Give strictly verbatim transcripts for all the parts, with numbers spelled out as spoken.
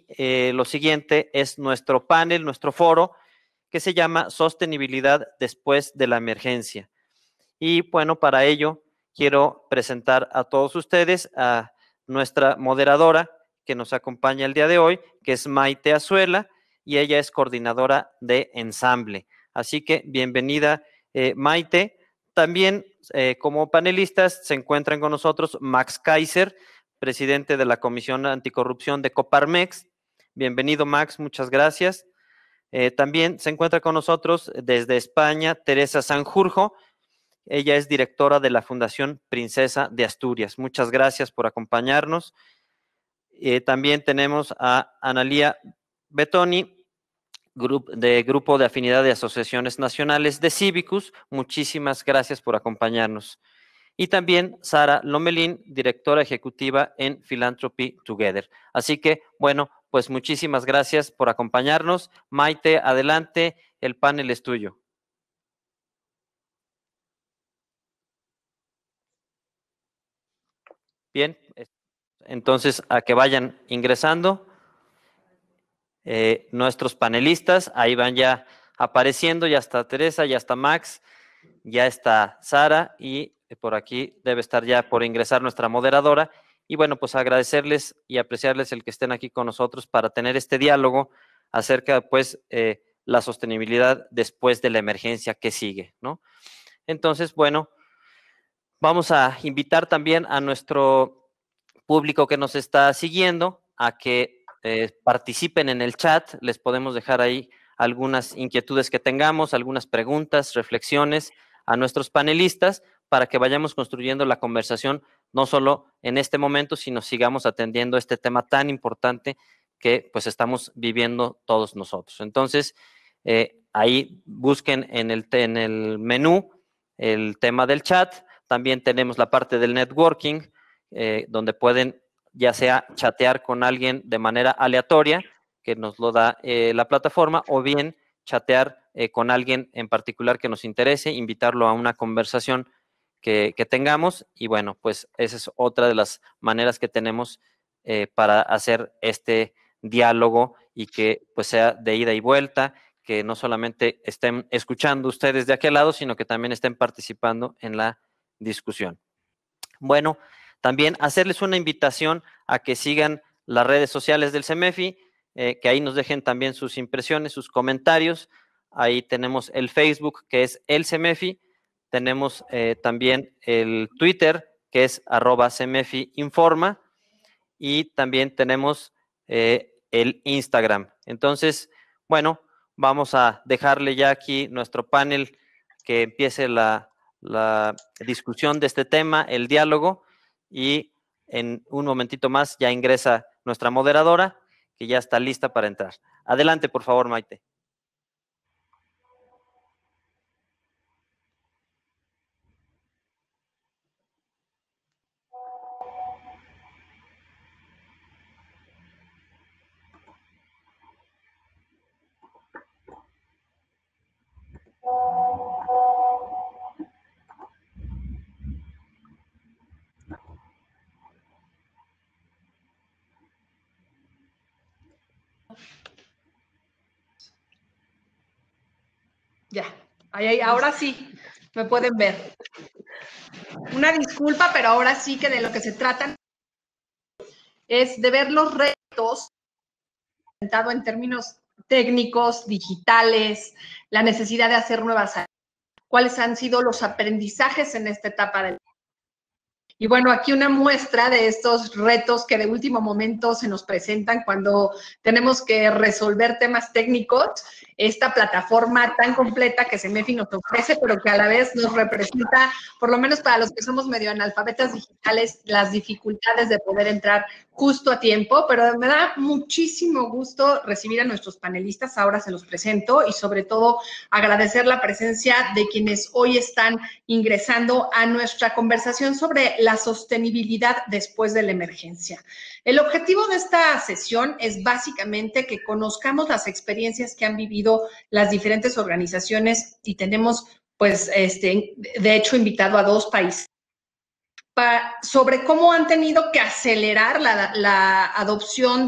eh, lo siguiente es nuestro panel, nuestro foro, que se llama Sostenibilidad después de la emergencia. Y bueno, para ello quiero presentar a todos ustedes a nuestra moderadora que nos acompaña el día de hoy, que es Maite Azuela, y ella es coordinadora de Ensamble. Así que bienvenida, eh, Maite. También eh, como panelistas se encuentran con nosotros Max Kaiser, presidente de la Comisión Anticorrupción de Coparmex. Bienvenido, Max, muchas gracias. Eh, también se encuentra con nosotros desde España Teresa Sanjurjo. Ella es directora de la Fundación Princesa de Asturias. Muchas gracias por acompañarnos. Eh, también tenemos a Analía Betoni, grup, de Grupo de Afinidad de Asociaciones Nacionales de Cívicus. Muchísimas gracias por acompañarnos. Y también Sara Lomelín, directora ejecutiva en Philanthropy Together. Así que, bueno, pues muchísimas gracias por acompañarnos. Maite, adelante, el panel es tuyo. Bien, entonces a que vayan ingresando eh, nuestros panelistas, ahí van ya apareciendo, ya está Teresa, ya está Max, ya está Sara y por aquí debe estar ya por ingresar nuestra moderadora. Y bueno, pues agradecerles y apreciarles el que estén aquí con nosotros para tener este diálogo acerca, pues, eh, la sostenibilidad después de la emergencia que sigue, ¿no? Entonces, bueno, vamos a invitar también a nuestro público que nos está siguiendo a que eh, participen en el chat. Les podemos dejar ahí algunas inquietudes que tengamos, algunas preguntas, reflexiones a nuestros panelistas para que vayamos construyendo la conversación, no solo en este momento, sino sigamos atendiendo este tema tan importante que pues estamos viviendo todos nosotros. Entonces, eh, ahí busquen en el, en el menú el tema del chat. También tenemos la parte del networking, eh, donde pueden ya sea chatear con alguien de manera aleatoria, que nos lo da eh, la plataforma, o bien chatear eh, con alguien en particular que nos interese, invitarlo a una conversación que, que tengamos, y bueno, pues esa es otra de las maneras que tenemos eh, para hacer este diálogo y que pues sea de ida y vuelta, que no solamente estén escuchando ustedes de aquel lado, sino que también estén participando en la discusión. Bueno, también hacerles una invitación a que sigan las redes sociales del CEMEFI, eh, que ahí nos dejen también sus impresiones, sus comentarios. Ahí tenemos el Facebook, que es el CEMEFI, tenemos eh, también el Twitter, que es arroba CEMEFI Informa, y también tenemos eh, el Instagram. Entonces, bueno, vamos a dejarle ya aquí nuestro panel que empiece la, la discusión de este tema, el diálogo, y en un momentito más ya ingresa nuestra moderadora, que ya está lista para entrar. Adelante, por favor, Maite. Ya, ahí, ahí, ahora sí me pueden ver. Una disculpa, pero ahora sí que de lo que se trata es de ver los retos en términos técnicos, digitales, la necesidad de hacer nuevas áreas, cuáles han sido los aprendizajes en esta etapa del. Y bueno, aquí una muestra de estos retos que de último momento se nos presentan cuando tenemos que resolver temas técnicos, esta plataforma tan completa que CEMEFI nos ofrece, pero que a la vez nos representa, por lo menos para los que somos medio analfabetas digitales, las dificultades de poder entrar justo a tiempo, pero me da muchísimo gusto recibir a nuestros panelistas, ahora se los presento, y sobre todo agradecer la presencia de quienes hoy están ingresando a nuestra conversación sobre la sostenibilidad después de la emergencia. El objetivo de esta sesión es básicamente que conozcamos las experiencias que han vivido las diferentes organizaciones y tenemos, pues, este, de hecho, invitado a dos países para, sobre cómo han tenido que acelerar la, la adopción de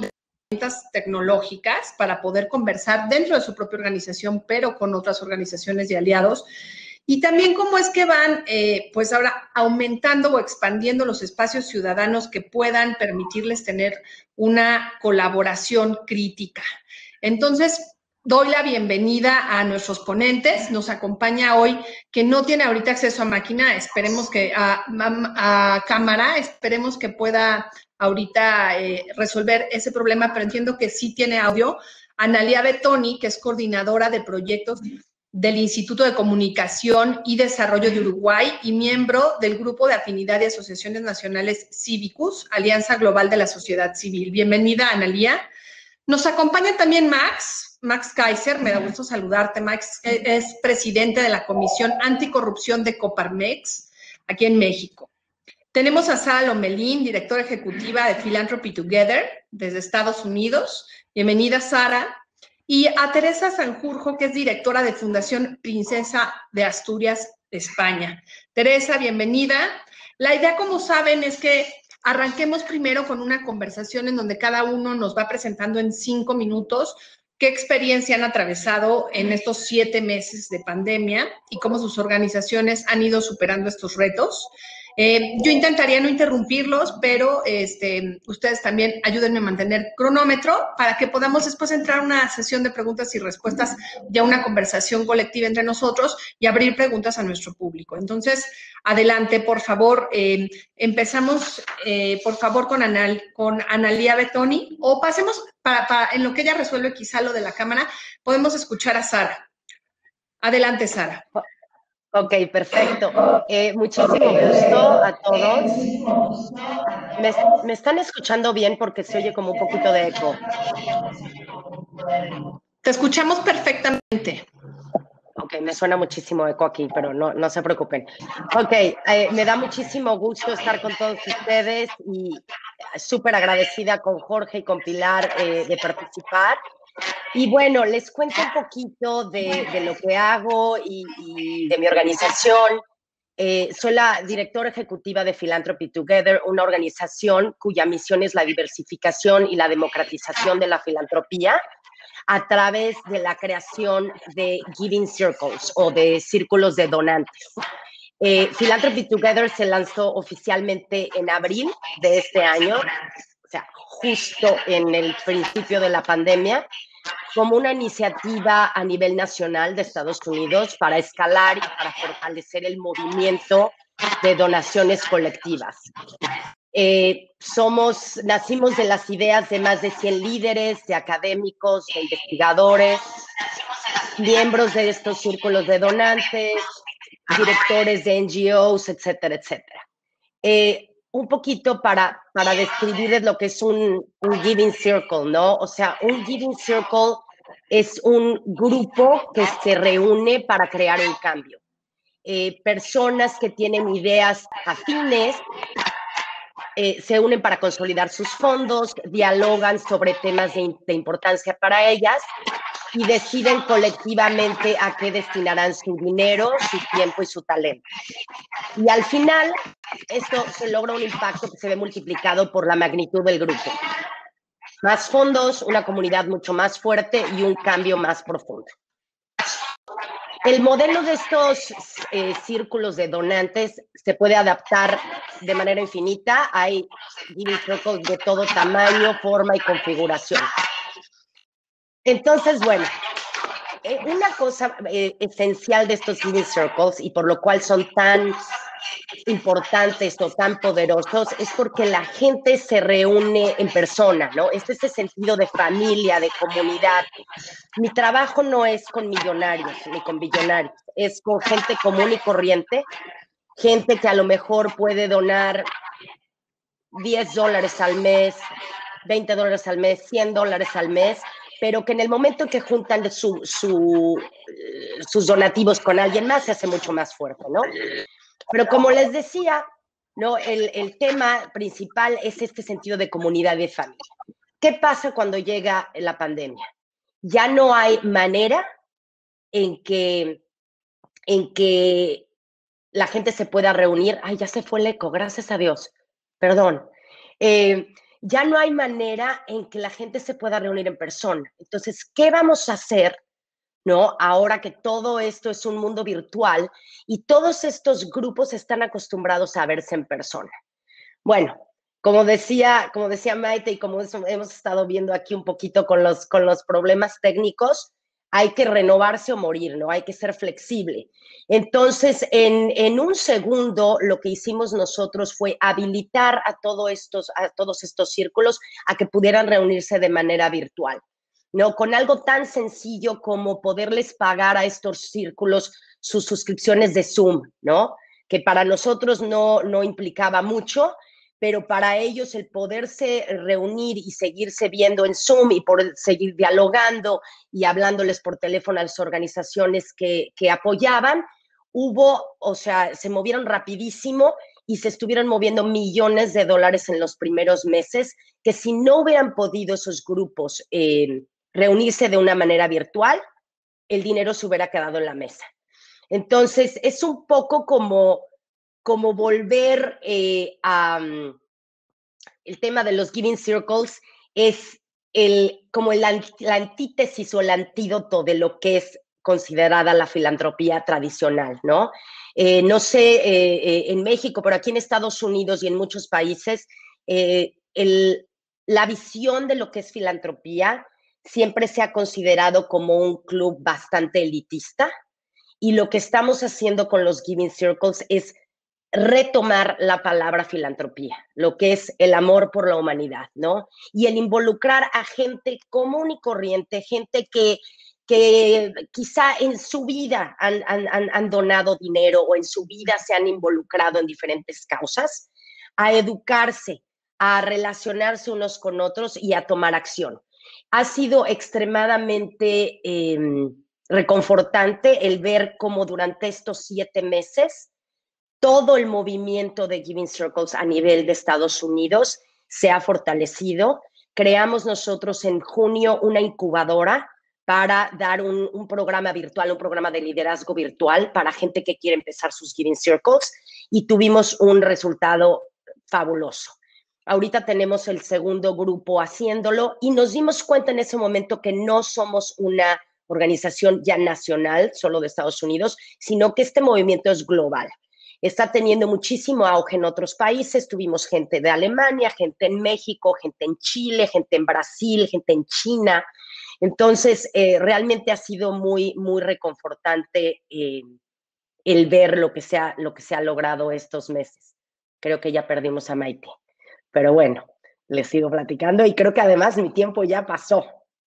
herramientas tecnológicas para poder conversar dentro de su propia organización, pero con otras organizaciones y aliados. Y también cómo es que van, eh, pues ahora, aumentando o expandiendo los espacios ciudadanos que puedan permitirles tener una colaboración crítica. Entonces, doy la bienvenida a nuestros ponentes. Nos acompaña hoy, que no tiene ahorita acceso a máquina, esperemos que a, a, a cámara, esperemos que pueda ahorita eh, resolver ese problema, pero entiendo que sí tiene audio. Analía Betoni, que es coordinadora de proyectos del Instituto de Comunicación y Desarrollo de Uruguay y miembro del Grupo de Afinidad de Asociaciones Nacionales Cívicus, Alianza Global de la Sociedad Civil. Bienvenida, Analía. Nos acompaña también Max, Max Kaiser, me da gusto saludarte. Max es presidente de la Comisión Anticorrupción de Coparmex, aquí en México. Tenemos a Sara Lomelín, directora ejecutiva de Philanthropy Together, desde Estados Unidos. Bienvenida, Sara. Y a Teresa Sanjurjo, que es directora de Fundación Princesa de Asturias, España. Teresa, bienvenida. La idea, como saben, es que arranquemos primero con una conversación en donde cada uno nos va presentando en cinco minutos qué experiencia han atravesado en estos siete meses de pandemia y cómo sus organizaciones han ido superando estos retos. Eh, yo intentaría no interrumpirlos, pero este, ustedes también ayúdenme a mantener cronómetro para que podamos después entrar a una sesión de preguntas y respuestas, ya una conversación colectiva entre nosotros y abrir preguntas a nuestro público. Entonces, adelante, por favor. Eh, empezamos, eh, por favor, con, Anal, con Analía Betoni, o pasemos, para, para, en lo que ella resuelve quizá lo de la cámara, podemos escuchar a Sara. Adelante, Sara. Ok, perfecto. Eh, muchísimo gusto a todos. ¿Me, ¿Me están escuchando bien? Porque se oye como un poquito de eco. Te escuchamos perfectamente. Ok, me suena muchísimo eco aquí, pero no, no se preocupen. Ok, eh, me da muchísimo gusto estar con todos ustedes y súper agradecida con Jorge y con Pilar eh, de participar. Y bueno, les cuento un poquito de, de lo que hago y, y de mi organización. Eh, soy la directora ejecutiva de Philanthropy Together, una organización cuya misión es la diversificación y la democratización de la filantropía a través de la creación de Giving Circles o de círculos de donantes. Eh, Philanthropy Together se lanzó oficialmente en abril de este año, o sea, justo en el principio de la pandemia, como una iniciativa a nivel nacional de Estados Unidos para escalar y para fortalecer el movimiento de donaciones colectivas. Eh, somos, nacimos de las ideas de más de cien líderes, de académicos, de investigadores, miembros de estos círculos de donantes, directores de N G Os, etcétera, etcétera. Eh, un poquito para, para describirles lo que es un, un Giving Circle, ¿no? O sea, un Giving Circle es un grupo que se reúne para crear un cambio. Eh, personas que tienen ideas afines eh, se unen para consolidar sus fondos, dialogan sobre temas de, de importancia para ellas y deciden colectivamente a qué destinarán su dinero, su tiempo y su talento. Y al final, esto se logra un impacto que se ve multiplicado por la magnitud del grupo. Más fondos, una comunidad mucho más fuerte y un cambio más profundo. El modelo de estos eh, círculos de donantes se puede adaptar de manera infinita. Hay Giving Circles de todo tamaño, forma y configuración. Entonces, bueno, eh, una cosa eh, esencial de estos Giving Circles y por lo cual son tan importantes o tan poderosos es porque la gente se reúne en persona, ¿no? Es ese sentido de familia, de comunidad. Mi trabajo no es con millonarios ni con billonarios, es con gente común y corriente, gente que a lo mejor puede donar diez dólares al mes, veinte dólares al mes, cien dólares al mes, pero que en el momento en que juntan su, su, sus donativos con alguien más se hace mucho más fuerte, ¿no? Pero como les decía, ¿no? El, el tema principal es este sentido de comunidad y de familia. ¿Qué pasa cuando llega la pandemia? Ya no hay manera en que, en que la gente se pueda reunir. Ay, ya se fue el eco, gracias a Dios. Perdón. Eh, ya no hay manera en que la gente se pueda reunir en persona. Entonces, ¿qué vamos a hacer, ¿no? Ahora que todo esto es un mundo virtual y todos estos grupos están acostumbrados a verse en persona. Bueno, como decía, como decía Maite y como eso hemos estado viendo aquí un poquito con los, con los problemas técnicos, hay que renovarse o morir, ¿no? Hay que ser flexible. Entonces, en, en un segundo, lo que hicimos nosotros fue habilitar a, todo estos, a todos estos círculos a que pudieran reunirse de manera virtual, ¿no? Con algo tan sencillo como poderles pagar a estos círculos sus suscripciones de Zoom, ¿no? Que para nosotros no, no implicaba mucho, pero para ellos el poderse reunir y seguirse viendo en Zoom y poder seguir dialogando y hablándoles por teléfono a las organizaciones que, que apoyaban, hubo, o sea, se movieron rapidísimo y se estuvieron moviendo millones de dólares en los primeros meses, que si no hubieran podido esos grupos eh, reunirse de una manera virtual, el dinero se hubiera quedado en la mesa. Entonces, es un poco como, como volver eh, a... Um, el tema de los Giving Circles es el, como el, la antítesis o el antídoto de lo que es considerada la filantropía tradicional, ¿no? Eh, no sé, eh, eh, en México, pero aquí en Estados Unidos y en muchos países, eh, el, la visión de lo que es filantropía siempre se ha considerado como un club bastante elitista, y lo que estamos haciendo con los Giving Circles es retomar la palabra filantropía, lo que es el amor por la humanidad, ¿no? Y el involucrar a gente común y corriente, gente que, que quizá en su vida han, han, han donado dinero o en su vida se han involucrado en diferentes causas, a educarse, a relacionarse unos con otros y a tomar acción. Ha sido extremadamente eh, reconfortante el ver cómo durante estos siete meses todo el movimiento de Giving Circles a nivel de Estados Unidos se ha fortalecido. Creamos nosotros en junio una incubadora para dar un, un programa virtual, un programa de liderazgo virtual para gente que quiere empezar sus Giving Circles y tuvimos un resultado fabuloso. Ahorita tenemos el segundo grupo haciéndolo y nos dimos cuenta en ese momento que no somos una organización ya nacional, solo de Estados Unidos, sino que este movimiento es global. Está teniendo muchísimo auge en otros países. Tuvimos gente de Alemania, gente en México, gente en Chile, gente en Brasil, gente en China. Entonces, eh, realmente ha sido muy, muy reconfortante eh, el ver lo que, se ha, lo que se ha logrado estos meses. Creo que ya perdimos a Maite. Pero bueno, les sigo platicando y creo que además mi tiempo ya pasó.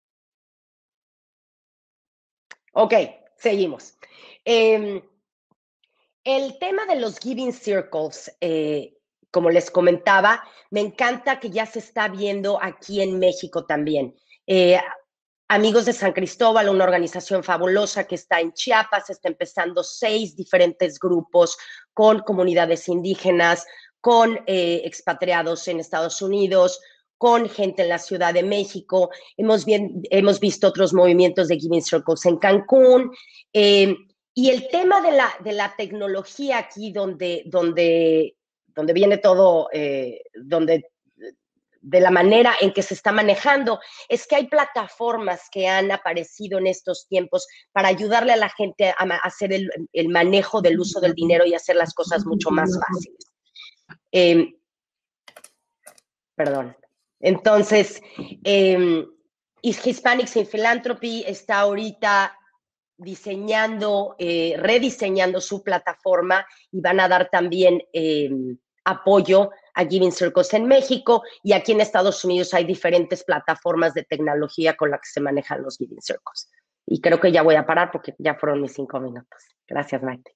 Ok, seguimos. Eh, El tema de los Giving Circles, eh, como les comentaba, me encanta que ya se está viendo aquí en México también. Eh, Amigos de San Cristóbal, una organización fabulosa que está en Chiapas, está empezando seis diferentes grupos con comunidades indígenas, con eh, expatriados en Estados Unidos, con gente en la Ciudad de México. Hemos, bien, hemos visto otros movimientos de Giving Circles en Cancún. Eh, Y el tema de la, de la tecnología aquí, donde, donde, donde viene todo, eh, donde, de la manera en que se está manejando, es que hay plataformas que han aparecido en estos tiempos para ayudarle a la gente a, a hacer el, el manejo del uso del dinero y hacer las cosas mucho más fáciles. Eh, perdón. Entonces, eh, Hispanics in Philanthropy está ahorita diseñando, eh, rediseñando su plataforma y van a dar también eh, apoyo a Giving Circles en México, y aquí en Estados Unidos hay diferentes plataformas de tecnología con las que se manejan los Giving Circles. Y creo que ya voy a parar porque ya fueron mis cinco minutos. Gracias, Maite.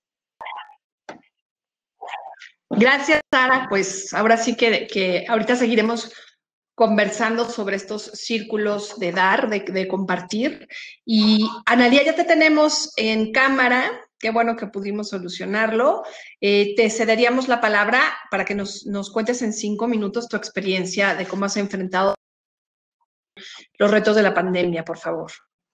Gracias, Sara. Pues ahora sí que, que ahorita seguiremos conversando sobre estos círculos de dar, de, de compartir. Y Analía, ya te tenemos en cámara. Qué bueno que pudimos solucionarlo. Eh, te cederíamos la palabra para que nos, nos cuentes en cinco minutos tu experiencia de cómo has enfrentado los retos de la pandemia, por favor.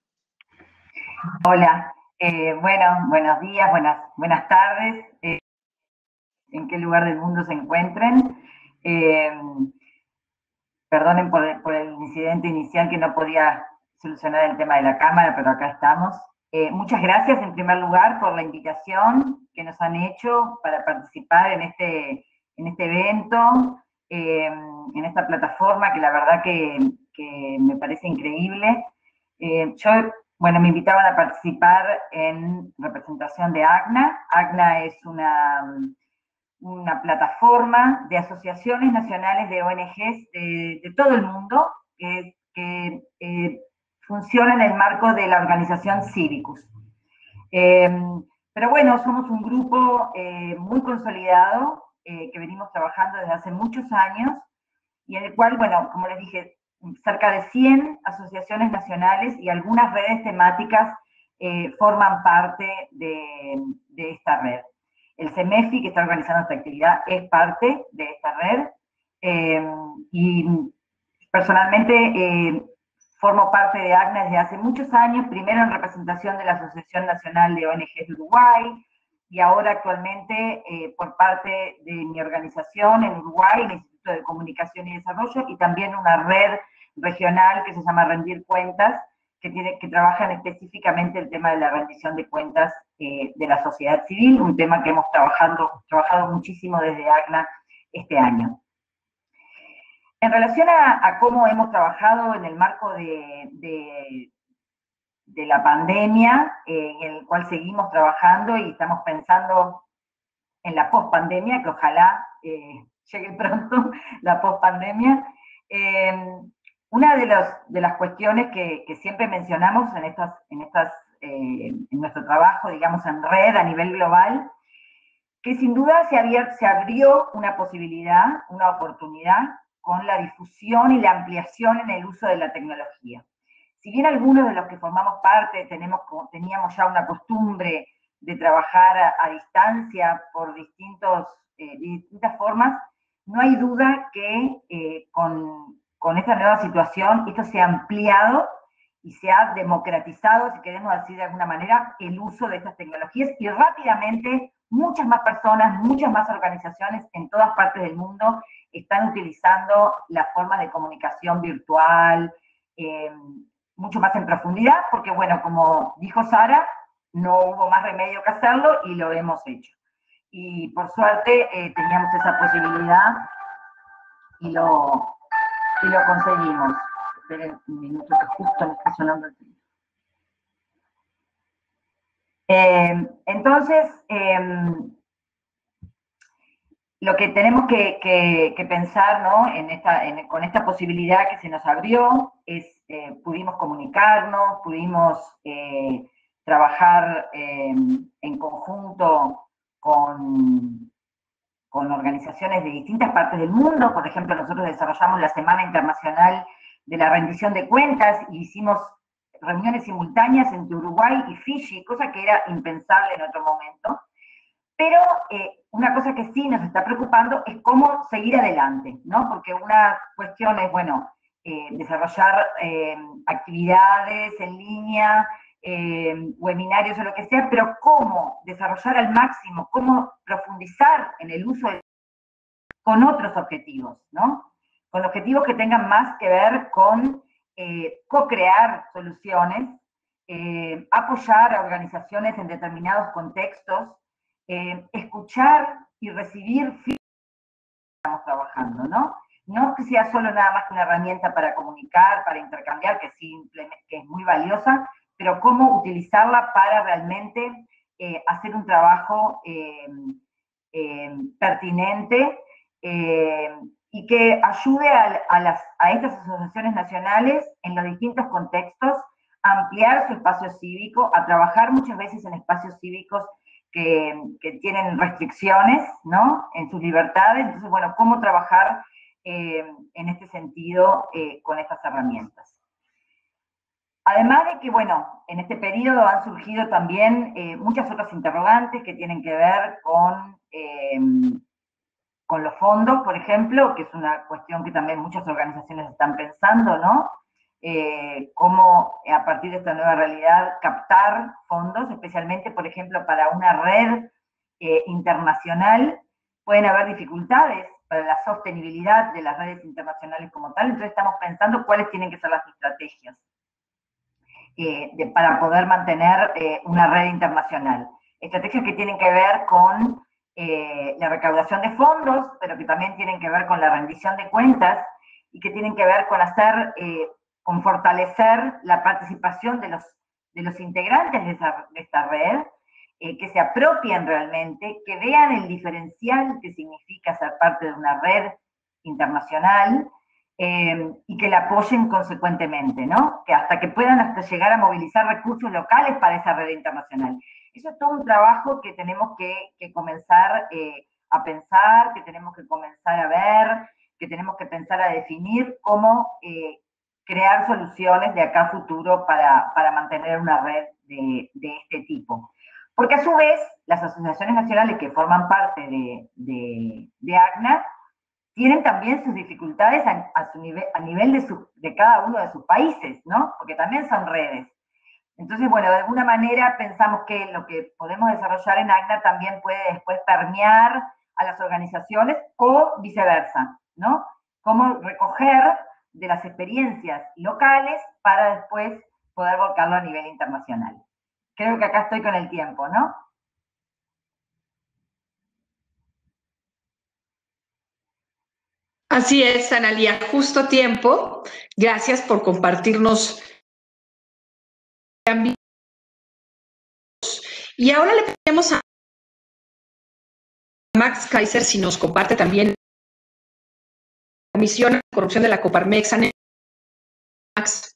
Hola, eh, bueno, buenos días, buenas, buenas tardes, eh, en qué lugar del mundo se encuentren. Eh, perdonen por el, por el incidente inicial que no podía solucionar el tema de la cámara, pero acá estamos. Eh, muchas gracias en primer lugar por la invitación que nos han hecho para participar en este, en este evento, eh, en esta plataforma que la verdad que, que me parece increíble. Eh, yo, bueno, me invitaban a participar en representación de ACNA. ACNA es una, una plataforma de asociaciones nacionales de O N Ges de, de todo el mundo que, que eh, funciona en el marco de la organización Civicus. Eh, pero bueno, somos un grupo eh, muy consolidado, eh, que venimos trabajando desde hace muchos años, y en el cual, bueno, como les dije, cerca de cien asociaciones nacionales y algunas redes temáticas eh, forman parte de, de esta red. El CEMEFI, que está organizando esta actividad, es parte de esta red, eh, y personalmente eh, formo parte de ACNA desde hace muchos años, primero en representación de la Asociación Nacional de O N Ges de Uruguay, y ahora actualmente eh, por parte de mi organización en Uruguay, el Instituto de Comunicación y Desarrollo, y también una red regional que se llama Rendir Cuentas, que, tiene, que trabaja específicamente el tema de la rendición de cuentas eh, de la sociedad civil, un tema que hemos trabajado, trabajado muchísimo desde ACNA este año. En relación a, a cómo hemos trabajado en el marco de, de, de la pandemia, eh, en el cual seguimos trabajando y estamos pensando en la pospandemia, que ojalá eh, llegue pronto la pospandemia. Eh, una de, los, de las cuestiones que, que siempre mencionamos en, estas, en, estas, eh, en nuestro trabajo, digamos, en red a nivel global, que sin duda se, había, se abrió una posibilidad, una oportunidad, con la difusión y la ampliación en el uso de la tecnología. Si bien algunos de los que formamos parte tenemos, teníamos ya una costumbre de trabajar a, a distancia por distintos, eh, distintas formas, no hay duda que eh, con, con esta nueva situación esto se ha ampliado y se ha democratizado, si queremos decir de alguna manera, el uso de estas tecnologías, y rápidamente muchas más personas, muchas más organizaciones en todas partes del mundo están utilizando las formas de comunicación virtual, eh, mucho más en profundidad, porque bueno, como dijo Sara, no hubo más remedio que hacerlo y lo hemos hecho. Y por suerte eh, teníamos esa posibilidad y lo, y lo conseguimos. Esperen un minuto que justo me está sonando el teléfono. Eh, entonces, eh, lo que tenemos que, que, que pensar, ¿no? en esta, en, con esta posibilidad que se nos abrió es, eh, pudimos comunicarnos, pudimos eh, trabajar eh, en conjunto con, con organizaciones de distintas partes del mundo. Por ejemplo, nosotros desarrollamos la Semana Internacional de la Rendición de Cuentas y hicimos reuniones simultáneas entre Uruguay y Fiji, cosa que era impensable en otro momento. Pero eh, una cosa que sí nos está preocupando es cómo seguir adelante, ¿no? Porque una cuestión es, bueno, eh, desarrollar eh, actividades en línea, eh, webinarios o lo que sea, pero cómo desarrollar al máximo, cómo profundizar en el uso de, con otros objetivos, ¿no? Con objetivos que tengan más que ver con eh, co-crear soluciones, eh, apoyar a organizaciones en determinados contextos, Eh, escuchar y recibir feedback que estamos trabajando, ¿no? No que sea solo nada más que una herramienta para comunicar, para intercambiar, que simplemente que es muy valiosa, pero cómo utilizarla para realmente eh, hacer un trabajo eh, eh, pertinente eh, y que ayude a, a, las, a estas asociaciones nacionales en los distintos contextos a ampliar su espacio cívico, a trabajar muchas veces en espacios cívicos Que, que tienen restricciones, ¿no? En sus libertades. Entonces, bueno, cómo trabajar eh, en este sentido eh, con estas herramientas. Además de que, bueno, en este periodo han surgido también eh, muchas otras interrogantes que tienen que ver con, eh, con los fondos, por ejemplo, que es una cuestión que también muchas organizaciones están pensando, ¿no? Eh, cómo a partir de esta nueva realidad captar fondos, especialmente, por ejemplo, para una red eh, internacional, pueden haber dificultades para la sostenibilidad de las redes internacionales como tal, entonces estamos pensando cuáles tienen que ser las estrategias eh, de, para poder mantener eh, una red internacional. Estrategias que tienen que ver con eh, la recaudación de fondos, pero que también tienen que ver con la rendición de cuentas y que tienen que ver con hacer, eh, con fortalecer la participación de los, de los integrantes de, esa, de esta red, eh, que se apropien realmente, que vean el diferencial que significa ser parte de una red internacional, eh, y que la apoyen consecuentemente, ¿no? Que hasta que puedan hasta llegar a movilizar recursos locales para esa red internacional. Eso es todo un trabajo que tenemos que, que comenzar eh, a pensar, que tenemos que comenzar a ver, que tenemos que pensar a definir cómo eh, crear soluciones de acá a futuro para, para mantener una red de, de este tipo. Porque a su vez, las asociaciones nacionales que forman parte de, de, de ACNA tienen también sus dificultades a, a, su nivel, a nivel de, su, de cada uno de sus países, ¿no? Porque también son redes. Entonces, bueno, de alguna manera pensamos que lo que podemos desarrollar en ACNA también puede después permear a las organizaciones o viceversa, ¿no? Cómo recoger de las experiencias locales para después poder volcarlo a nivel internacional. Creo que acá estoy con el tiempo, ¿no? Así es, Analía, justo tiempo. Gracias por compartirnos. Y ahora le pedimos a Max Kaiser si nos comparte también la Comisión de Corrupción de la Coparmex. Max.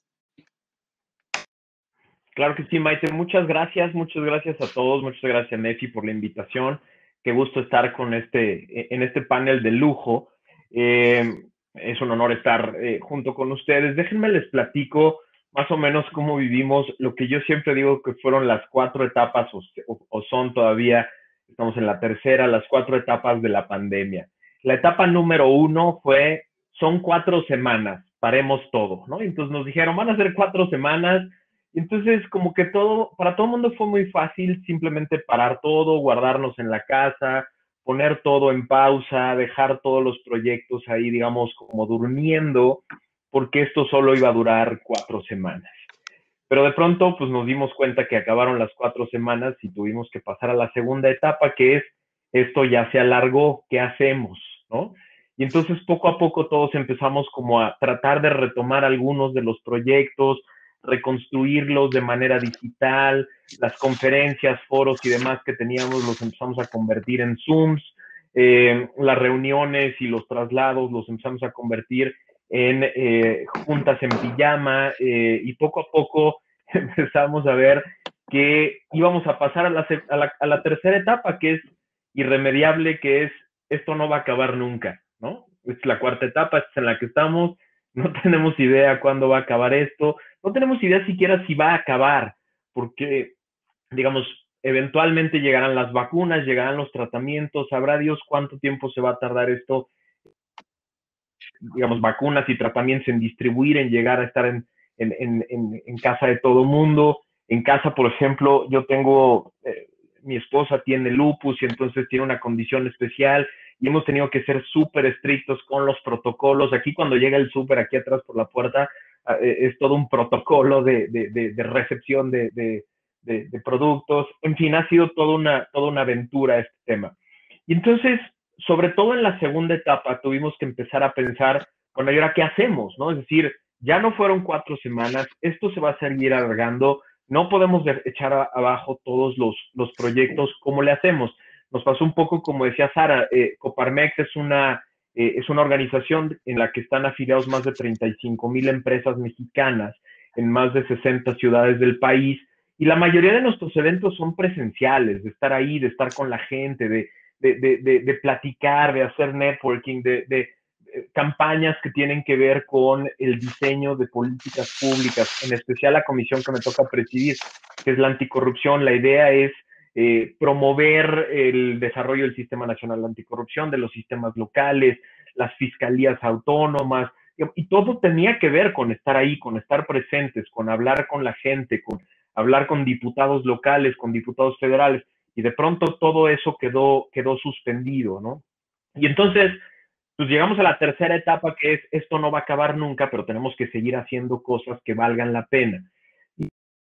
Claro que sí, Maite. Muchas gracias, muchas gracias a todos. Muchas gracias, Nefi, por la invitación. Qué gusto estar con este, en este panel de lujo. Eh, es un honor estar eh, junto con ustedes. Déjenme les platico más o menos cómo vivimos lo que yo siempre digo que fueron las cuatro etapas, o, o son todavía, estamos en la tercera, las cuatro etapas de la pandemia. La etapa número uno fue, son cuatro semanas, paremos todo, ¿no? Entonces nos dijeron, van a ser cuatro semanas. Entonces, como que todo, para todo el mundo fue muy fácil simplemente parar todo, guardarnos en la casa, poner todo en pausa, dejar todos los proyectos ahí, digamos, como durmiendo, porque esto solo iba a durar cuatro semanas. Pero de pronto, pues nos dimos cuenta que acabaron las cuatro semanas y tuvimos que pasar a la segunda etapa, que es, esto ya se alargó, ¿qué hacemos? ¿No? Y entonces, poco a poco, todos empezamos como a tratar de retomar algunos de los proyectos, reconstruirlos de manera digital, las conferencias, foros y demás que teníamos los empezamos a convertir en Zooms, eh, las reuniones y los traslados los empezamos a convertir en eh, juntas en pijama, eh, y poco a poco empezamos a ver que íbamos a pasar a la, a, la, a la tercera etapa, que es irremediable, que es esto no va a acabar nunca, ¿no? Es la cuarta etapa, esta es en la que estamos, no tenemos idea cuándo va a acabar esto, no tenemos idea siquiera si va a acabar, porque, digamos, eventualmente llegarán las vacunas, llegarán los tratamientos, sabrá Dios cuánto tiempo se va a tardar esto, digamos, vacunas y tratamientos en distribuir, en llegar a estar en, en, en, en, en casa de todo mundo. En casa, por ejemplo, yo tengo, eh, mi esposa tiene lupus y entonces tiene una condición especial y hemos tenido que ser súper estrictos con los protocolos. Aquí cuando llega el súper, aquí atrás por la puerta, eh, es todo un protocolo de, de, de, de recepción de, de, de, de productos. En fin, ha sido toda una, toda una aventura este tema. Y entonces, sobre todo en la segunda etapa, tuvimos que empezar a pensar, bueno, ¿y ahora qué hacemos? ¿No? Es decir, ya no fueron cuatro semanas, esto se va a seguir alargando, no podemos echar a, abajo todos los, los proyectos, ¿cómo le hacemos? Nos pasó un poco, como decía Sara, eh, Coparmex es una, eh, es una organización en la que están afiliados más de treinta y cinco mil empresas mexicanas en más de sesenta ciudades del país, y la mayoría de nuestros eventos son presenciales, de estar ahí, de estar con la gente, de, de, de, de, de platicar, de hacer networking, de, de, de campañas que tienen que ver con el diseño de políticas públicas, en especial la comisión que me toca presidir, que es la anticorrupción. La idea es eh, promover el desarrollo del Sistema Nacional de Anticorrupción, de los sistemas locales, las fiscalías autónomas, y todo tenía que ver con estar ahí, con estar presentes, con hablar con la gente, con hablar con diputados locales, con diputados federales, y de pronto todo eso quedó, quedó suspendido, ¿no? Y entonces Pues llegamos a la tercera etapa, que es, esto no va a acabar nunca, pero tenemos que seguir haciendo cosas que valgan la pena. Y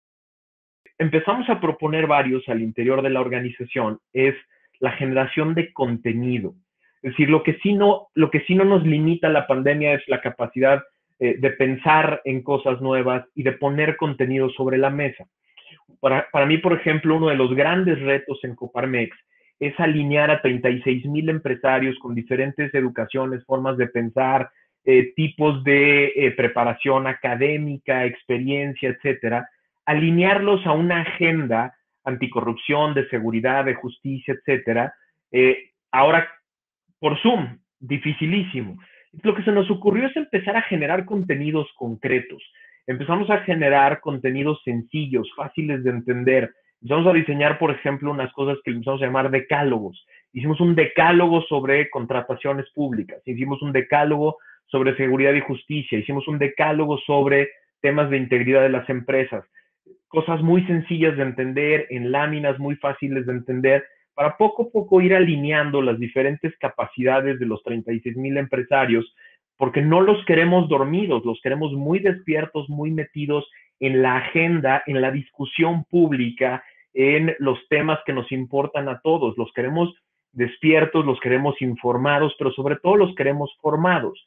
empezamos a proponer varios al interior de la organización, es la generación de contenido. Es decir, lo que sí no, lo que sí no nos limita la pandemia es la capacidad eh, de pensar en cosas nuevas y de poner contenido sobre la mesa. Para, para mí, por ejemplo, uno de los grandes retos en Coparmex es alinear a treinta y seis mil empresarios con diferentes educaciones, formas de pensar, eh, tipos de eh, preparación académica, experiencia, etcétera, alinearlos a una agenda anticorrupción, de seguridad, de justicia, etcétera, eh, ahora por Zoom, dificilísimo. Lo que se nos ocurrió es empezar a generar contenidos concretos. Empezamos a generar contenidos sencillos, fáciles de entender. Empezamos a diseñar, por ejemplo, unas cosas que empezamos a llamar decálogos. Hicimos un decálogo sobre contrataciones públicas, hicimos un decálogo sobre seguridad y justicia, hicimos un decálogo sobre temas de integridad de las empresas. Cosas muy sencillas de entender, en láminas muy fáciles de entender, para poco a poco ir alineando las diferentes capacidades de los treinta y seis mil empresarios, porque no los queremos dormidos, los queremos muy despiertos, muy metidos en la agenda, en la discusión pública, en los temas que nos importan a todos. Los queremos despiertos, los queremos informados, pero sobre todo los queremos formados.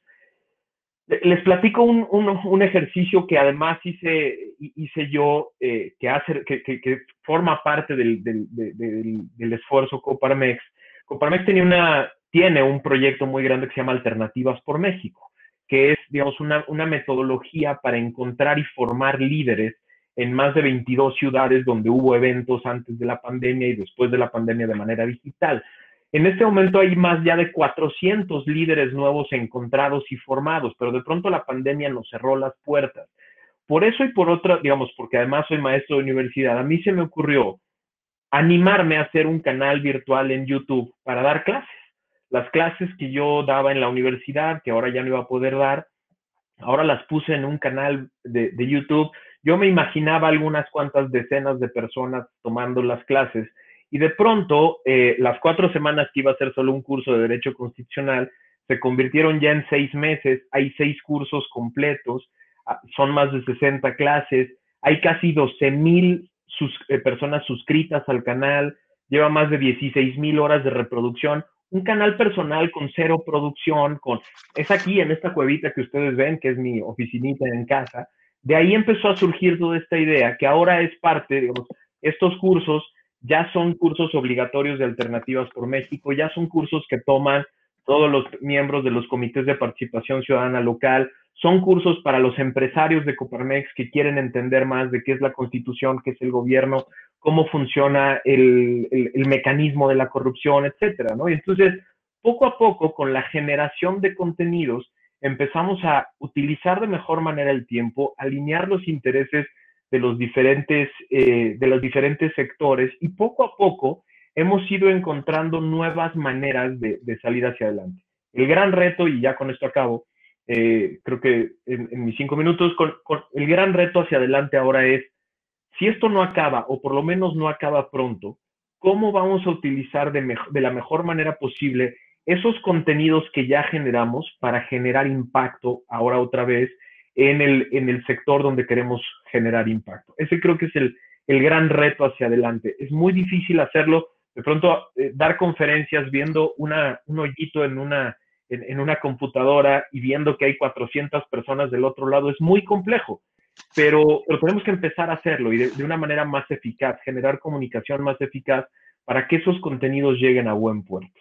Les platico un, un, un ejercicio que además hice, hice yo, eh, que, hace, que, que, que forma parte del, del, del, del esfuerzo Coparmex. Coparmex tenía una, tiene un proyecto muy grande que se llama Alternativas por México, que es, digamos, una, una metodología para encontrar y formar líderes en más de veintidós ciudades donde hubo eventos antes de la pandemia y después de la pandemia de manera digital. En este momento hay más ya de cuatrocientos líderes nuevos encontrados y formados, pero de pronto la pandemia nos cerró las puertas. Por eso y por otra, digamos, porque además soy maestro de universidad, a mí se me ocurrió animarme a hacer un canal virtual en YouTube para dar clases. Las clases que yo daba en la universidad, que ahora ya no iba a poder dar, ahora las puse en un canal de, de YouTube. Yo me imaginaba algunas cuantas decenas de personas tomando las clases. Y de pronto, eh, las cuatro semanas que iba a ser solo un curso de Derecho Constitucional, se convirtieron ya en seis meses, hay seis cursos completos, son más de sesenta clases, hay casi doce mil sus, eh, personas suscritas al canal, lleva más de dieciséis mil horas de reproducción, un canal personal con cero producción, con, es aquí en esta cuevita que ustedes ven, que es mi oficinita en casa. De ahí empezó a surgir toda esta idea, que ahora es parte, digamos, estos cursos ya son cursos obligatorios de Alternativas por México, ya son cursos que toman todos los miembros de los comités de participación ciudadana local, son cursos para los empresarios de Coparmex que quieren entender más de qué es la Constitución, qué es el gobierno, cómo funciona el, el, el mecanismo de la corrupción, etcétera, ¿no? Y entonces, poco a poco, con la generación de contenidos, empezamos a utilizar de mejor manera el tiempo, alinear los intereses de los diferentes, eh, de los diferentes sectores, y poco a poco hemos ido encontrando nuevas maneras de, de salir hacia adelante. El gran reto, y ya con esto acabo, eh, creo que en, en mis cinco minutos, con, con el gran reto hacia adelante ahora es, si esto no acaba, o por lo menos no acaba pronto, ¿cómo vamos a utilizar de, de la mejor manera posible esos contenidos que ya generamos para generar impacto ahora otra vez en el, en el sector donde queremos generar impacto? Ese creo que es el, el gran reto hacia adelante. Es muy difícil hacerlo, de pronto eh, dar conferencias viendo una, un hoyito en una, en, en una computadora y viendo que hay cuatrocientas personas del otro lado es muy complejo, pero, pero tenemos que empezar a hacerlo y de, de una manera más eficaz, generar comunicación más eficaz para que esos contenidos lleguen a buen puerto.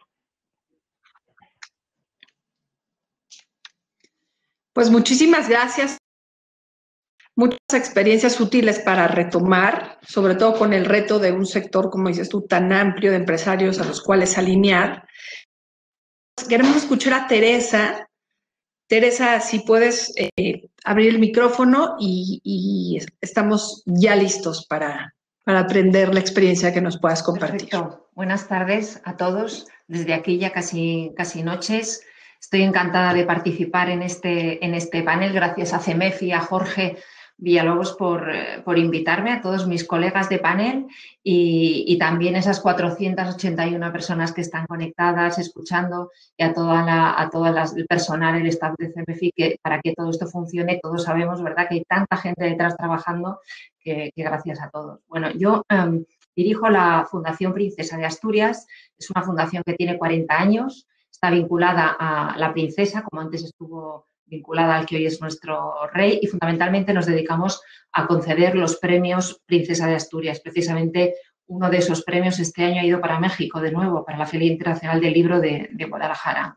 Pues muchísimas gracias. Muchas experiencias útiles para retomar, sobre todo con el reto de un sector, como dices tú, tan amplio de empresarios a los cuales alinear. Queremos escuchar a Teresa. Teresa, si puedes eh, abrir el micrófono y, y estamos ya listos para, para aprender la experiencia que nos puedas compartir. Perfecto. Buenas tardes a todos. Desde aquí ya casi, casi noches. Estoy encantada de participar en este, en este panel. Gracias a CEMEF y a Jorge Villalobos por, por invitarme, a todos mis colegas de panel y, y también esas cuatrocientas ochenta y una personas que están conectadas, escuchando, y a toda la, a todo el personal, el staff de C M F I, que para que todo esto funcione, todos sabemos, ¿verdad?, que hay tanta gente detrás trabajando que, que gracias a todos. Bueno, yo um, dirijo la Fundación Princesa de Asturias, es una fundación que tiene cuarenta años, está vinculada a la princesa, como antes estuvo vinculada al que hoy es nuestro rey, y fundamentalmente nos dedicamos a conceder los premios Princesa de Asturias. Precisamente uno de esos premios este año ha ido para México, de nuevo, para la Feria Internacional del Libro de, de Guadalajara.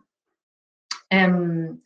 Um,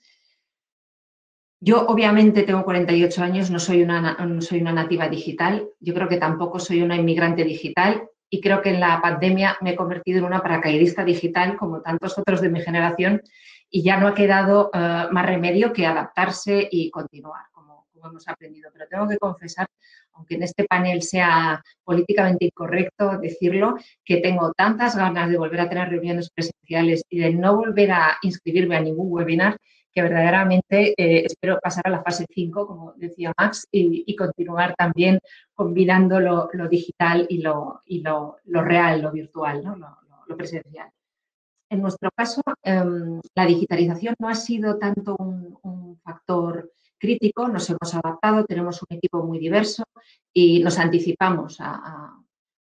yo, obviamente, tengo cuarenta y ocho años, no soy, una, no soy una nativa digital, yo creo que tampoco soy una inmigrante digital, y creo que en la pandemia me he convertido en una paracaidista digital, como tantos otros de mi generación, y ya no ha quedado uh, más remedio que adaptarse y continuar, como, como hemos aprendido. Pero tengo que confesar, aunque en este panel sea políticamente incorrecto decirlo, que tengo tantas ganas de volver a tener reuniones presenciales y de no volver a inscribirme a ningún webinar, que verdaderamente eh, espero pasar a la fase cinco, como decía Max, y, y continuar también combinando lo, lo digital y, lo, y lo, lo real, lo virtual, ¿no? lo, lo, lo presencial. En nuestro caso, eh, la digitalización no ha sido tanto un, un factor crítico, nos hemos adaptado, tenemos un equipo muy diverso y nos anticipamos a,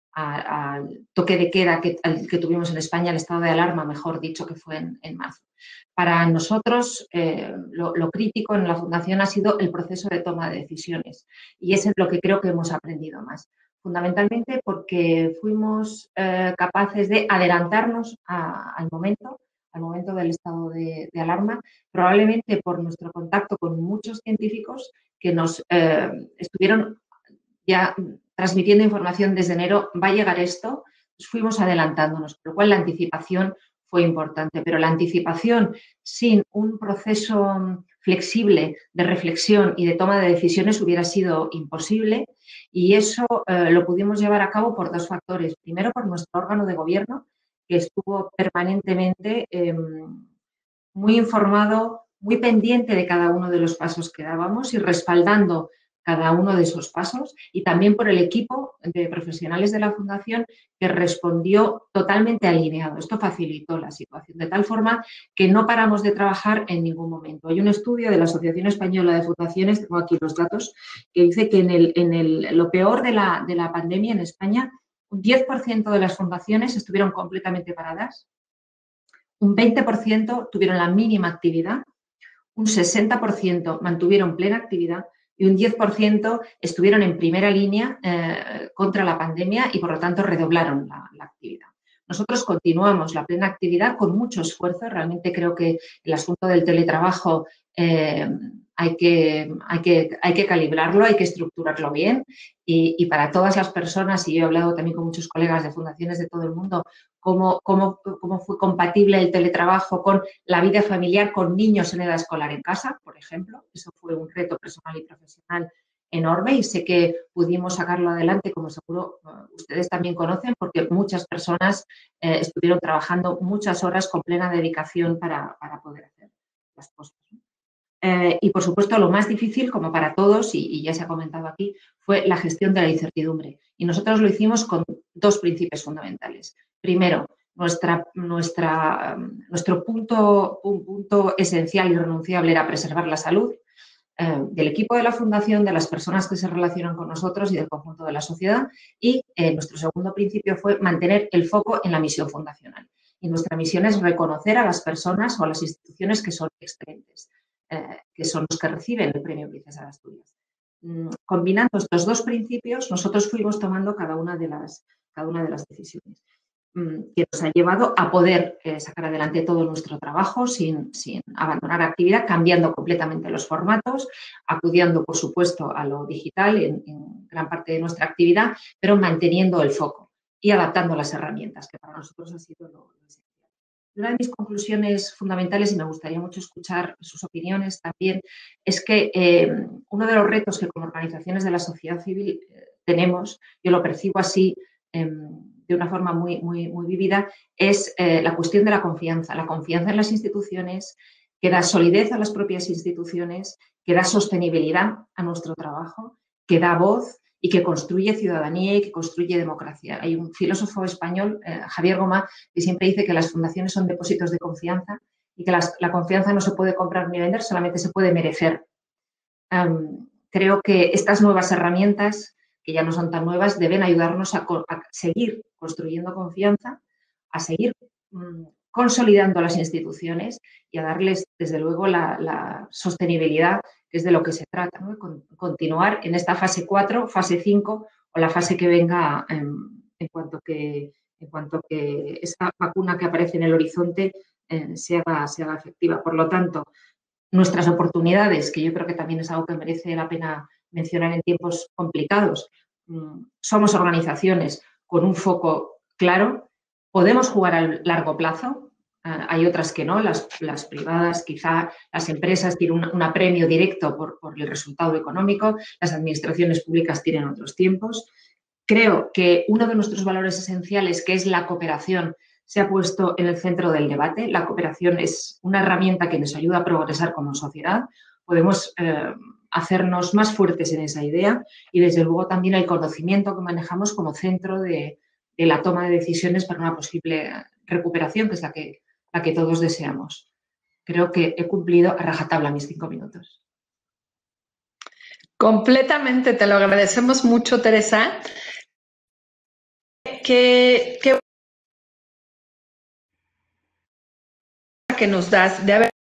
a, al toque de queda que, al, que tuvimos en España, el estado de alarma, mejor dicho, que fue en, en marzo. Para nosotros, eh, lo, lo crítico en la Fundación ha sido el proceso de toma de decisiones y es lo que creo que hemos aprendido más. Fundamentalmente porque fuimos eh, capaces de adelantarnos a, al momento, al momento del estado de, de alarma, probablemente por nuestro contacto con muchos científicos que nos eh, estuvieron ya transmitiendo información desde enero, va a llegar esto, pues fuimos adelantándonos, por lo cual la anticipación fue importante, pero la anticipación sin un proceso flexible de reflexión y de toma de decisiones hubiera sido imposible y eso eh, lo pudimos llevar a cabo por dos factores. Primero, por nuestro órgano de gobierno, que estuvo permanentemente eh, muy informado, muy pendiente de cada uno de los pasos que dábamos y respaldando cada uno de esos pasos, y también por el equipo de profesionales de la Fundación que respondió totalmente alineado. Esto facilitó la situación, de tal forma que no paramos de trabajar en ningún momento. Hay un estudio de la Asociación Española de Fundaciones, tengo aquí los datos, que dice que en, el, en el, lo peor de la, de la pandemia en España, un diez por ciento de las fundaciones estuvieron completamente paradas, un veinte por ciento tuvieron la mínima actividad, un sesenta por ciento mantuvieron plena actividad y un diez por ciento estuvieron en primera línea eh, contra la pandemia y, por lo tanto, redoblaron la, la actividad. Nosotros continuamos la plena actividad con mucho esfuerzo. Realmente creo que el asunto del teletrabajo eh, hay, que, hay, que, hay que calibrarlo, hay que estructurarlo bien y, y para todas las personas, y yo he hablado también con muchos colegas de fundaciones de todo el mundo, cómo, cómo, cómo fue compatible el teletrabajo con la vida familiar, con niños en edad escolar en casa, por ejemplo. Eso fue un reto personal y profesional enorme y sé que pudimos sacarlo adelante, como seguro uh, ustedes también conocen, porque muchas personas eh, estuvieron trabajando muchas horas con plena dedicación para, para poder hacer las cosas. Eh, y, por supuesto, lo más difícil, como para todos, y, y ya se ha comentado aquí, fue la gestión de la incertidumbre. Y nosotros lo hicimos con dos principios fundamentales. Primero, nuestra, nuestra, nuestro punto, un punto esencial y irrenunciable era preservar la salud eh, del equipo de la Fundación, de las personas que se relacionan con nosotros y del conjunto de la sociedad. Y eh, nuestro segundo principio fue mantener el foco en la misión fundacional. Y nuestra misión es reconocer a las personas o a las instituciones que son excelentes, eh, que son los que reciben el Premio Princesa de Asturias. Mm, combinando estos dos principios, nosotros fuimos tomando cada una de las, cada una de las decisiones que nos ha llevado a poder eh, sacar adelante todo nuestro trabajo sin, sin abandonar actividad, cambiando completamente los formatos, acudiendo, por supuesto, a lo digital en, en gran parte de nuestra actividad, pero manteniendo el foco y adaptando las herramientas, que para nosotros ha sido lo, lo esencial. Una de mis conclusiones fundamentales, y me gustaría mucho escuchar sus opiniones también, es que eh, uno de los retos que como organizaciones de la sociedad civil eh, tenemos, yo lo percibo así, eh, de una forma muy, muy, muy vívida, es eh, la cuestión de la confianza, la confianza en las instituciones, que da solidez a las propias instituciones, que da sostenibilidad a nuestro trabajo, que da voz y que construye ciudadanía y que construye democracia. Hay un filósofo español, eh, Javier Gomá, que siempre dice que las fundaciones son depósitos de confianza y que las, la confianza no se puede comprar ni vender, solamente se puede merecer. Um, creo que estas nuevas herramientas, que ya no son tan nuevas, deben ayudarnos a, a seguir construyendo confianza, a seguir um, consolidando las instituciones y a darles, desde luego, la, la sostenibilidad, que es de lo que se trata, ¿no? Con, continuar en esta fase cuatro, fase cinco o la fase que venga en, en, cuanto, que, en cuanto que esta vacuna que aparece en el horizonte eh, se, haga, se haga efectiva. Por lo tanto, nuestras oportunidades, que yo creo que también es algo que merece la pena mencionar en tiempos complicados. Somos organizaciones con un foco claro, podemos jugar a largo plazo, hay otras que no, las, las privadas, quizá las empresas tienen un, un apremio directo por, por el resultado económico, las administraciones públicas tienen otros tiempos. Creo que uno de nuestros valores esenciales, que es la cooperación, se ha puesto en el centro del debate. La cooperación es una herramienta que nos ayuda a progresar como sociedad. Podemos eh, hacernos más fuertes en esa idea y, desde luego, también el conocimiento que manejamos como centro de, de la toma de decisiones para una posible recuperación, que es la que, la que todos deseamos. Creo que he cumplido a rajatabla mis cinco minutos. Completamente, te lo agradecemos mucho, Teresa. Que, que que nos das de haber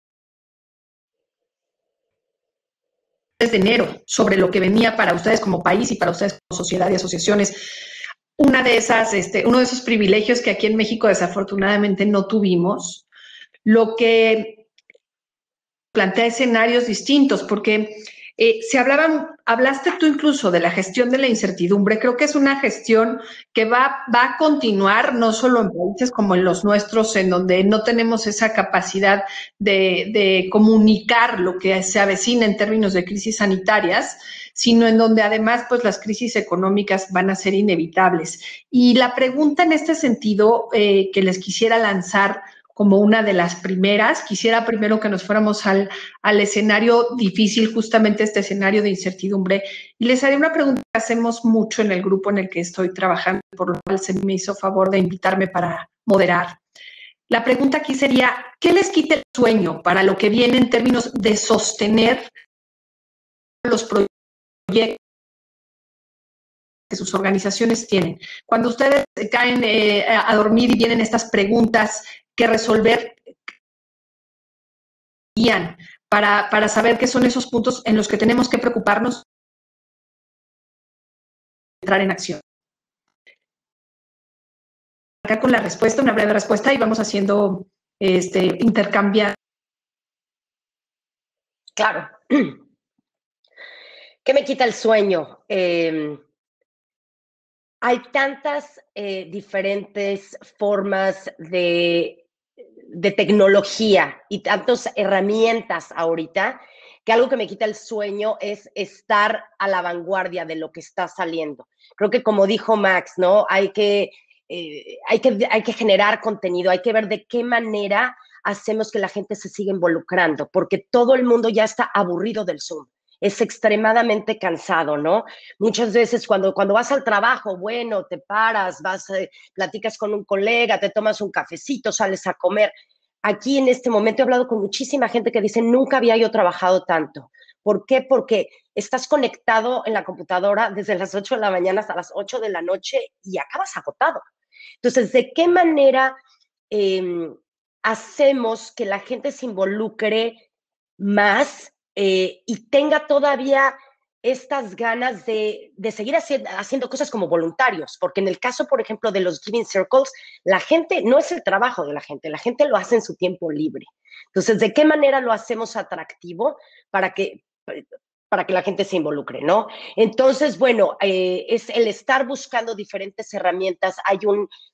de enero sobre lo que venía para ustedes como país y para ustedes como sociedad y asociaciones. Una de esas, este, uno de esos privilegios que aquí en México desafortunadamente no tuvimos, lo que plantea escenarios distintos, porque eh, se hablaban, hablaste tú incluso de la gestión de la incertidumbre. Creo que es una gestión que va, va a continuar, no solo en países como en los nuestros, en donde no tenemos esa capacidad de, de comunicar lo que se avecina en términos de crisis sanitarias, sino en donde además pues las crisis económicas van a ser inevitables. Y la pregunta en este sentido eh, que les quisiera lanzar como una de las primeras, quisiera primero que nos fuéramos al, al escenario difícil, justamente este escenario de incertidumbre, y les haré una pregunta que hacemos mucho en el grupo en el que estoy trabajando, por lo cual se me hizo favor de invitarme para moderar. La pregunta aquí sería, ¿qué les quita el sueño para lo que viene en términos de sostener los proyectos que sus organizaciones tienen? Cuando ustedes caen eh, a dormir y vienen estas preguntas que resolver para, para saber qué son esos puntos en los que tenemos que preocuparnos y entrar en acción. Acá con la respuesta, una breve respuesta, y vamos haciendo este intercambiar. Claro. ¿Qué me quita el sueño? Eh, hay tantas eh, diferentes formas de, de tecnología y tantas herramientas ahorita que algo que me quita el sueño es estar a la vanguardia de lo que está saliendo. Creo que como dijo Max, ¿no? Hay que, eh, hay que, hay que generar contenido, hay que ver de qué manera hacemos que la gente se siga involucrando, porque todo el mundo ya está aburrido del Zoom. Es extremadamente cansado, ¿no? Muchas veces cuando, cuando vas al trabajo, bueno, te paras, vas, eh, platicas con un colega, te tomas un cafecito, sales a comer. Aquí en este momento he hablado con muchísima gente que dice, nunca había yo trabajado tanto. ¿Por qué? Porque estás conectado en la computadora desde las ocho de la mañana hasta las ocho de la noche y acabas agotado. Entonces, ¿de qué manera eh, hacemos que la gente se involucre más eh, y tenga todavía estas ganas de, de seguir haciendo, haciendo cosas como voluntarios? Porque en el caso, por ejemplo, de los Giving Circles, la gente, no es el trabajo de la gente, la gente lo hace en su tiempo libre. Entonces, ¿de qué manera lo hacemos atractivo para que, para que la gente se involucre, ¿no? Entonces, bueno, eh, es el estar buscando diferentes herramientas. Hay un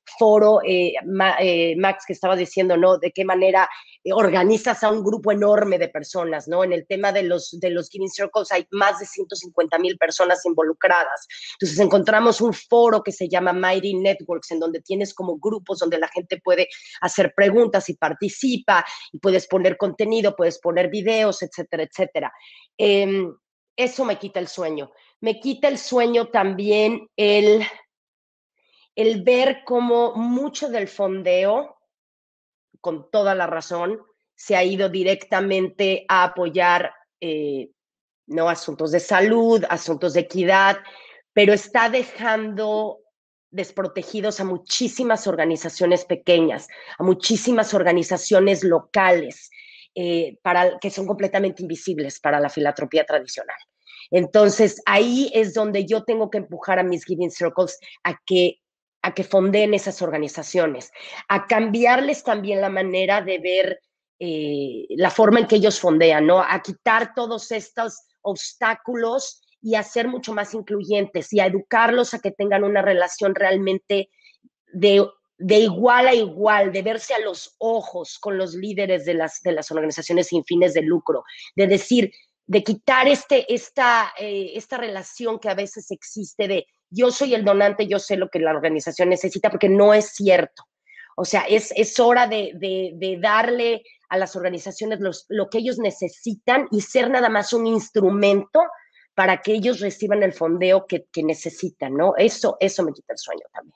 foro, eh, Ma, eh, Max, que estabas diciendo, ¿no? De qué manera eh, organizas a un grupo enorme de personas, ¿no? En el tema de los, de los Giving Circles hay más de ciento cincuenta mil personas involucradas. Entonces encontramos un foro que se llama Mighty Networks, en donde tienes como grupos donde la gente puede hacer preguntas y participa, y puedes poner contenido, puedes poner videos, etcétera, etcétera. Eh, eso me quita el sueño. Me quita el sueño también el, el ver cómo mucho del fondeo, con toda la razón, se ha ido directamente a apoyar eh, ¿no? asuntos de salud, asuntos de equidad, pero está dejando desprotegidos a muchísimas organizaciones pequeñas, a muchísimas organizaciones locales, eh, para, que son completamente invisibles para la filantropía tradicional. Entonces, ahí es donde yo tengo que empujar a mis Giving Circles a que, a que fondeen esas organizaciones, a cambiarles también la manera de ver eh, la forma en que ellos fondean, ¿no? A quitar todos estos obstáculos y a ser mucho más incluyentes y a educarlos a que tengan una relación realmente de, de igual a igual, de verse a los ojos con los líderes de las, de las organizaciones sin fines de lucro, de decir, de quitar este, esta, eh, esta relación que a veces existe de yo soy el donante, yo sé lo que la organización necesita, porque no es cierto. O sea, es, es hora de, de, de darle a las organizaciones los, lo que ellos necesitan y ser nada más un instrumento para que ellos reciban el fondeo que, que necesitan, ¿no? Eso, eso me quita el sueño también.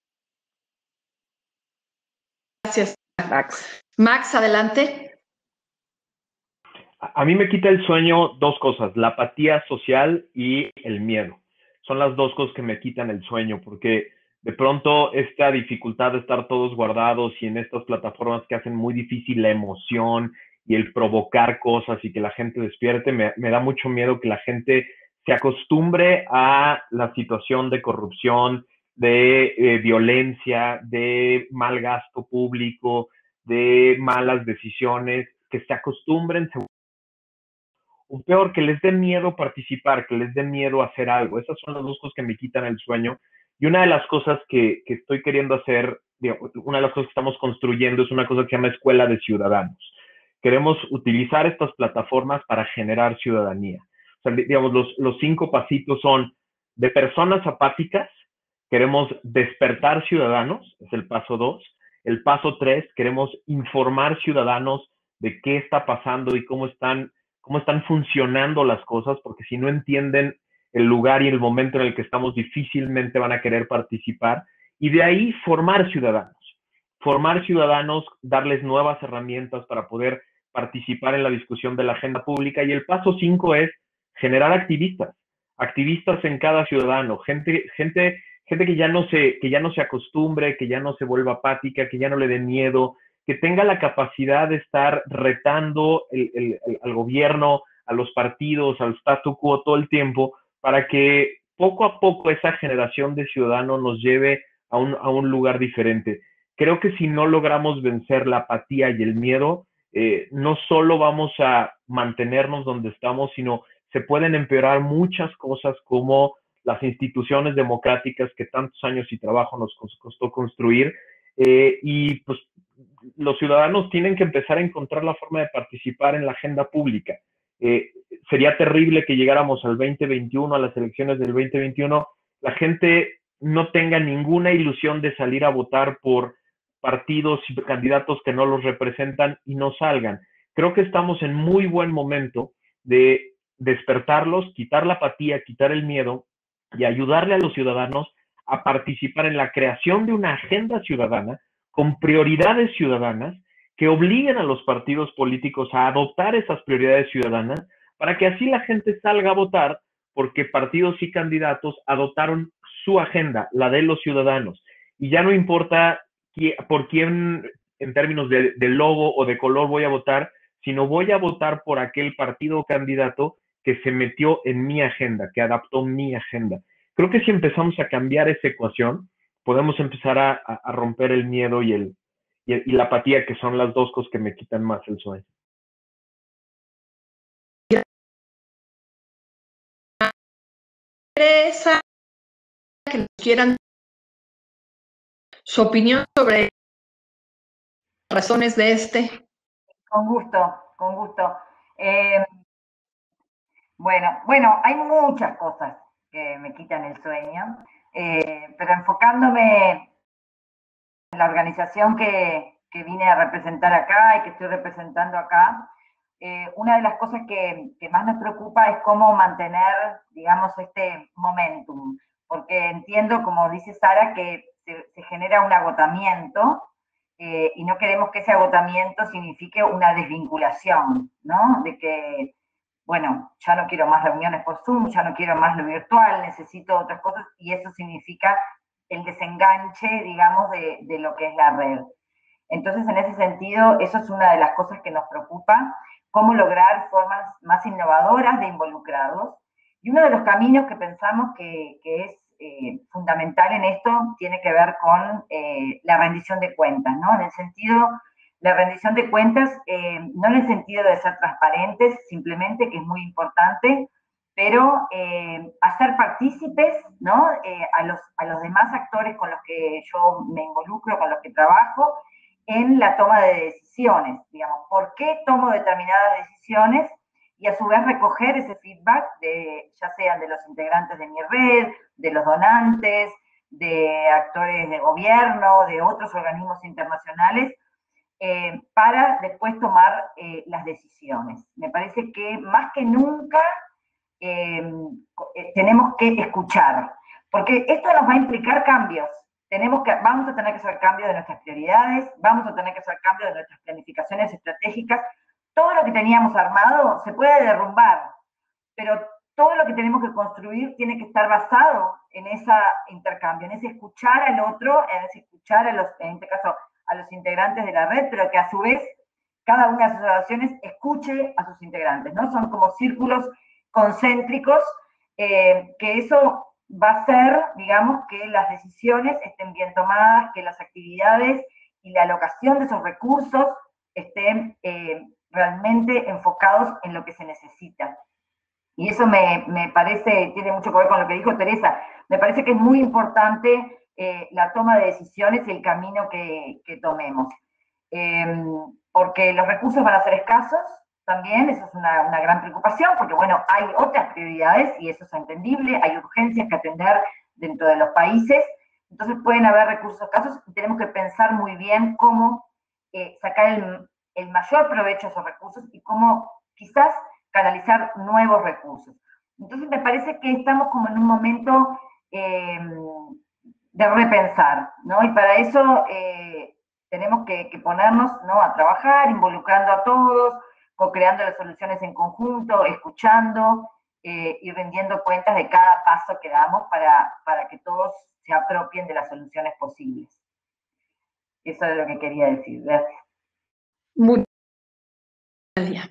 Gracias. Max. Max, adelante. A mí me quita el sueño dos cosas, la apatía social y el miedo. Son las dos cosas que me quitan el sueño, porque de pronto esta dificultad de estar todos guardados y en estas plataformas que hacen muy difícil la emoción y el provocar cosas y que la gente despierte, me, me da mucho miedo que la gente se acostumbre a la situación de corrupción, de eh, violencia, de mal gasto público, de malas decisiones, que se acostumbren, se o peor, que les dé miedo participar, que les dé miedo hacer algo. Esas son las dos cosas que me quitan el sueño. Y una de las cosas que, que estoy queriendo hacer, digo, una de las cosas que estamos construyendo es una cosa que se llama Escuela de Ciudadanos. Queremos utilizar estas plataformas para generar ciudadanía. O sea, digamos, los, los cinco pasitos son de personas apáticas, queremos despertar ciudadanos, es el paso dos. El paso tres, queremos informar ciudadanos de qué está pasando y cómo están cómo están funcionando las cosas, porque si no entienden el lugar y el momento en el que estamos, difícilmente van a querer participar. Y de ahí formar ciudadanos. Formar ciudadanos, darles nuevas herramientas para poder participar en la discusión de la agenda pública. Y el paso cinco es generar activistas. Activistas en cada ciudadano. Gente, gente, gente que ya no se, que ya no se acostumbre, que ya no se vuelva apática, que ya no le dé miedo, que tenga la capacidad de estar retando el, el, el, al gobierno, a los partidos, al statu quo todo el tiempo, para que poco a poco esa generación de ciudadanos nos lleve a un, a un lugar diferente. Creo que si no logramos vencer la apatía y el miedo, eh, no solo vamos a mantenernos donde estamos, sino se pueden empeorar muchas cosas como las instituciones democráticas que tantos años y trabajo nos costó construir, eh, y pues los ciudadanos tienen que empezar a encontrar la forma de participar en la agenda pública. Eh, sería terrible que llegáramos al veinte veintiuno, a las elecciones del veinte veintiuno, la gente no tenga ninguna ilusión de salir a votar por partidos y candidatos que no los representan y no salgan. Creo que estamos en muy buen momento de despertarlos, quitar la apatía, quitar el miedo y ayudarle a los ciudadanos a participar en la creación de una agenda ciudadana con prioridades ciudadanas que obliguen a los partidos políticos a adoptar esas prioridades ciudadanas para que así la gente salga a votar porque partidos y candidatos adoptaron su agenda, la de los ciudadanos. Y ya no importa por quién, en términos de, de logo o de color, voy a votar, sino voy a votar por aquel partido o candidato que se metió en mi agenda, que adaptó mi agenda. Creo que si empezamos a cambiar esa ecuación, podemos empezar a, a romper el miedo y, el, y, el, y la apatía, que son las dos cosas que me quitan más el sueño. Esa que nos quieran. su opinión sobre las razones de este. Con gusto, con gusto. Eh, bueno, bueno, hay muchas cosas que me quitan el sueño, eh, pero enfocándome en la organización que, que vine a representar acá y que estoy representando acá, eh, una de las cosas que, que más nos preocupa es cómo mantener, digamos, este momentum, porque entiendo, como dice Sara, que se, se genera un agotamiento, eh, y no queremos que ese agotamiento signifique una desvinculación, ¿no? De que, bueno, ya no quiero más reuniones por Zoom, ya no quiero más lo virtual, necesito otras cosas, y eso significa el desenganche, digamos, de, de lo que es la red. Entonces, en ese sentido, eso es una de las cosas que nos preocupa, cómo lograr formas más innovadoras de involucrarlos. Y uno de los caminos que pensamos que, que es eh, fundamental en esto tiene que ver con eh, la rendición de cuentas, ¿no? En el sentido, la rendición de cuentas, eh, no en el sentido de ser transparentes, simplemente, que es muy importante, pero eh, hacer partícipes, ¿no? Eh, a, los, a los demás actores con los que yo me involucro, con los que trabajo, en la toma de decisiones, digamos, por qué tomo determinadas decisiones y a su vez recoger ese feedback, de, ya sean de los integrantes de mi red, de los donantes, de actores de gobierno, de otros organismos internacionales, eh, para después tomar eh, las decisiones. Me parece que más que nunca eh, tenemos que escuchar, porque esto nos va a implicar cambios. Tenemos que, vamos a tener que hacer cambios de nuestras prioridades, vamos a tener que hacer cambios de nuestras planificaciones estratégicas. Todo lo que teníamos armado se puede derrumbar, pero todo lo que tenemos que construir tiene que estar basado en ese intercambio, en ese escuchar al otro, en ese escuchar a los, en este caso, a los integrantes de la red, pero que a su vez cada una de sus asociaciones escuche a sus integrantes, ¿no? Son como círculos concéntricos, eh, que eso va a hacer, digamos, que las decisiones estén bien tomadas, que las actividades y la alocación de esos recursos estén eh, realmente enfocados en lo que se necesita. Y eso me, me parece, tiene mucho que ver con lo que dijo Teresa, me parece que es muy importante eh, la toma de decisiones y el camino que, que tomemos. Eh, porque los recursos van a ser escasos, también, eso es una, una gran preocupación, porque bueno, hay otras prioridades y eso es entendible, hay urgencias que atender dentro de los países, entonces pueden haber recursos escasos y tenemos que pensar muy bien cómo eh, sacar el, el mayor provecho de esos recursos y cómo quizás canalizar nuevos recursos. Entonces me parece que estamos como en un momento eh, de repensar, ¿no? Y para eso eh, tenemos que, que ponernos, ¿no?, a trabajar, involucrando a todos, co-creando las soluciones en conjunto, escuchando eh, y rindiendo cuentas de cada paso que damos para, para que todos se apropien de las soluciones posibles. Eso es lo que quería decir. Gracias. Muchas gracias.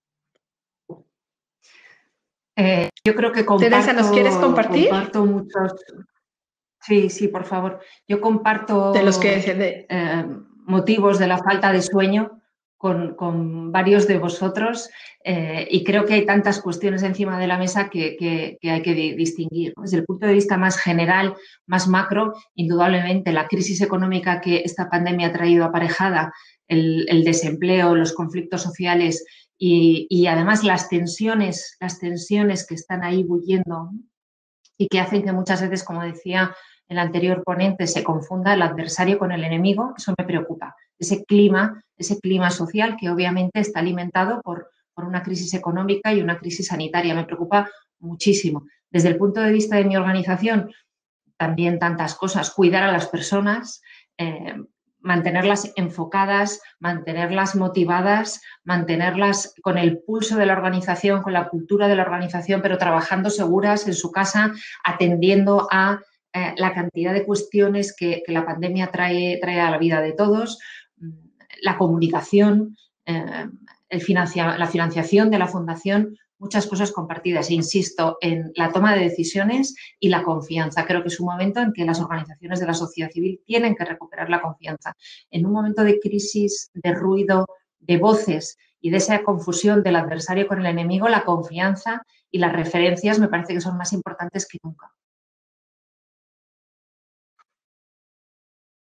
Eh, yo creo que comparto, Teresa, ¿nos quieres compartir? Comparto muchos... Sí, sí, por favor. Yo comparto de los que de... eh, motivos de la falta de sueño con, con varios de vosotros eh, y creo que hay tantas cuestiones encima de la mesa que, que, que hay que distinguir. Desde el punto de vista más general, más macro, indudablemente la crisis económica que esta pandemia ha traído aparejada, el, el desempleo, los conflictos sociales y, y además las tensiones, las tensiones que están ahí bulliendo y que hacen que muchas veces, como decía el anterior ponente, se confunda el adversario con el enemigo, eso me preocupa. Ese clima, ese clima social que obviamente está alimentado por, por una crisis económica y una crisis sanitaria, me preocupa muchísimo. Desde el punto de vista de mi organización, también tantas cosas, cuidar a las personas, eh, mantenerlas enfocadas, mantenerlas motivadas, mantenerlas con el pulso de la organización, con la cultura de la organización, pero trabajando seguras en su casa, atendiendo a eh, la cantidad de cuestiones que, que la pandemia trae, trae a la vida de todos, la comunicación, eh, el financia, la financiación de la fundación, muchas cosas compartidas. E insisto en la toma de decisiones y la confianza. Creo que es un momento en que las organizaciones de la sociedad civil tienen que recuperar la confianza. En un momento de crisis, de ruido, de voces y de esa confusión del adversario con el enemigo, la confianza y las referencias me parece que son más importantes que nunca.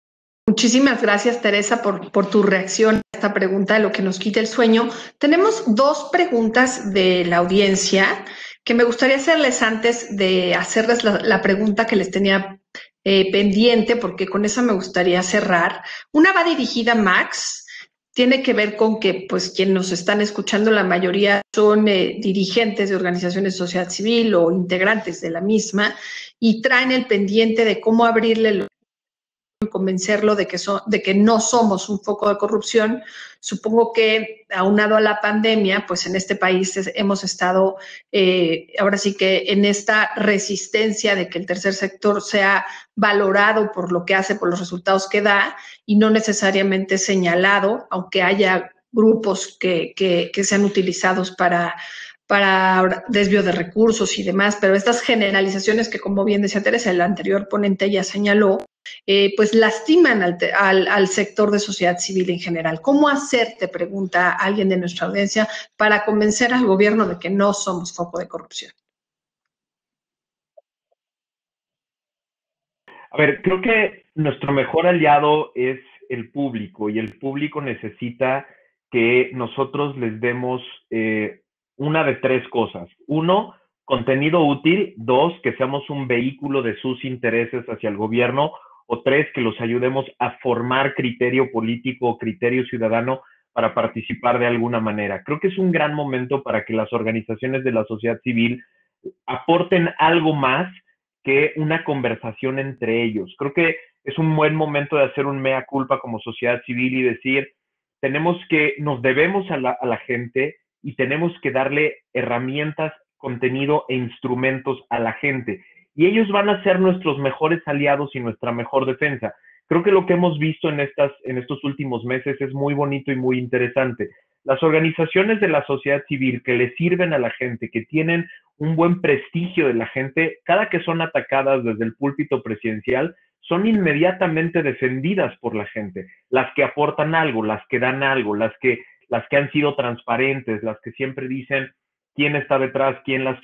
Muchísimas gracias, Teresa, por, por tu reacción a esta pregunta de lo que nos quita el sueño. Tenemos dos preguntas de la audiencia que me gustaría hacerles antes de hacerles la, la pregunta que les tenía eh, pendiente, porque con esa me gustaría cerrar. Una va dirigida a Max. Tiene que ver con que, pues, quienes nos están escuchando, la mayoría son eh, dirigentes de organizaciones de sociedad civil o integrantes de la misma y traen el pendiente de cómo abrirle los convencerlo de que, so, de que no somos un foco de corrupción. Supongo que aunado a la pandemia, pues en este país es, hemos estado eh, ahora sí que en esta resistencia de que el tercer sector sea valorado por lo que hace, por los resultados que da y no necesariamente señalado, aunque haya grupos que, que, que sean utilizados para para desvío de recursos y demás, pero estas generalizaciones que, como bien decía Teresa, el anterior ponente ya señaló, eh, pues lastiman al, al, al sector de sociedad civil en general. ¿Cómo hacer, te pregunta alguien de nuestra audiencia, para convencer al gobierno de que no somos foco de corrupción? A ver, creo que nuestro mejor aliado es el público y el público necesita que nosotros les demos eh, una de tres cosas. Uno, contenido útil. Dos, que seamos un vehículo de sus intereses hacia el gobierno. O tres, que los ayudemos a formar criterio político o criterio ciudadano para participar de alguna manera. Creo que es un gran momento para que las organizaciones de la sociedad civil aporten algo más que una conversación entre ellos. Creo que es un buen momento de hacer un mea culpa como sociedad civil y decir, tenemos que, nos debemos a la, a la gente y tenemos que darle herramientas, contenido e instrumentos a la gente. Y ellos van a ser nuestros mejores aliados y nuestra mejor defensa. Creo que lo que hemos visto en, estas, en estos últimos meses es muy bonito y muy interesante. Las organizaciones de la sociedad civil que le sirven a la gente, que tienen un buen prestigio de la gente, cada que son atacadas desde el púlpito presidencial, son inmediatamente defendidas por la gente. Las que aportan algo, las que dan algo, las que, las que han sido transparentes, las que siempre dicen quién está detrás, quién las...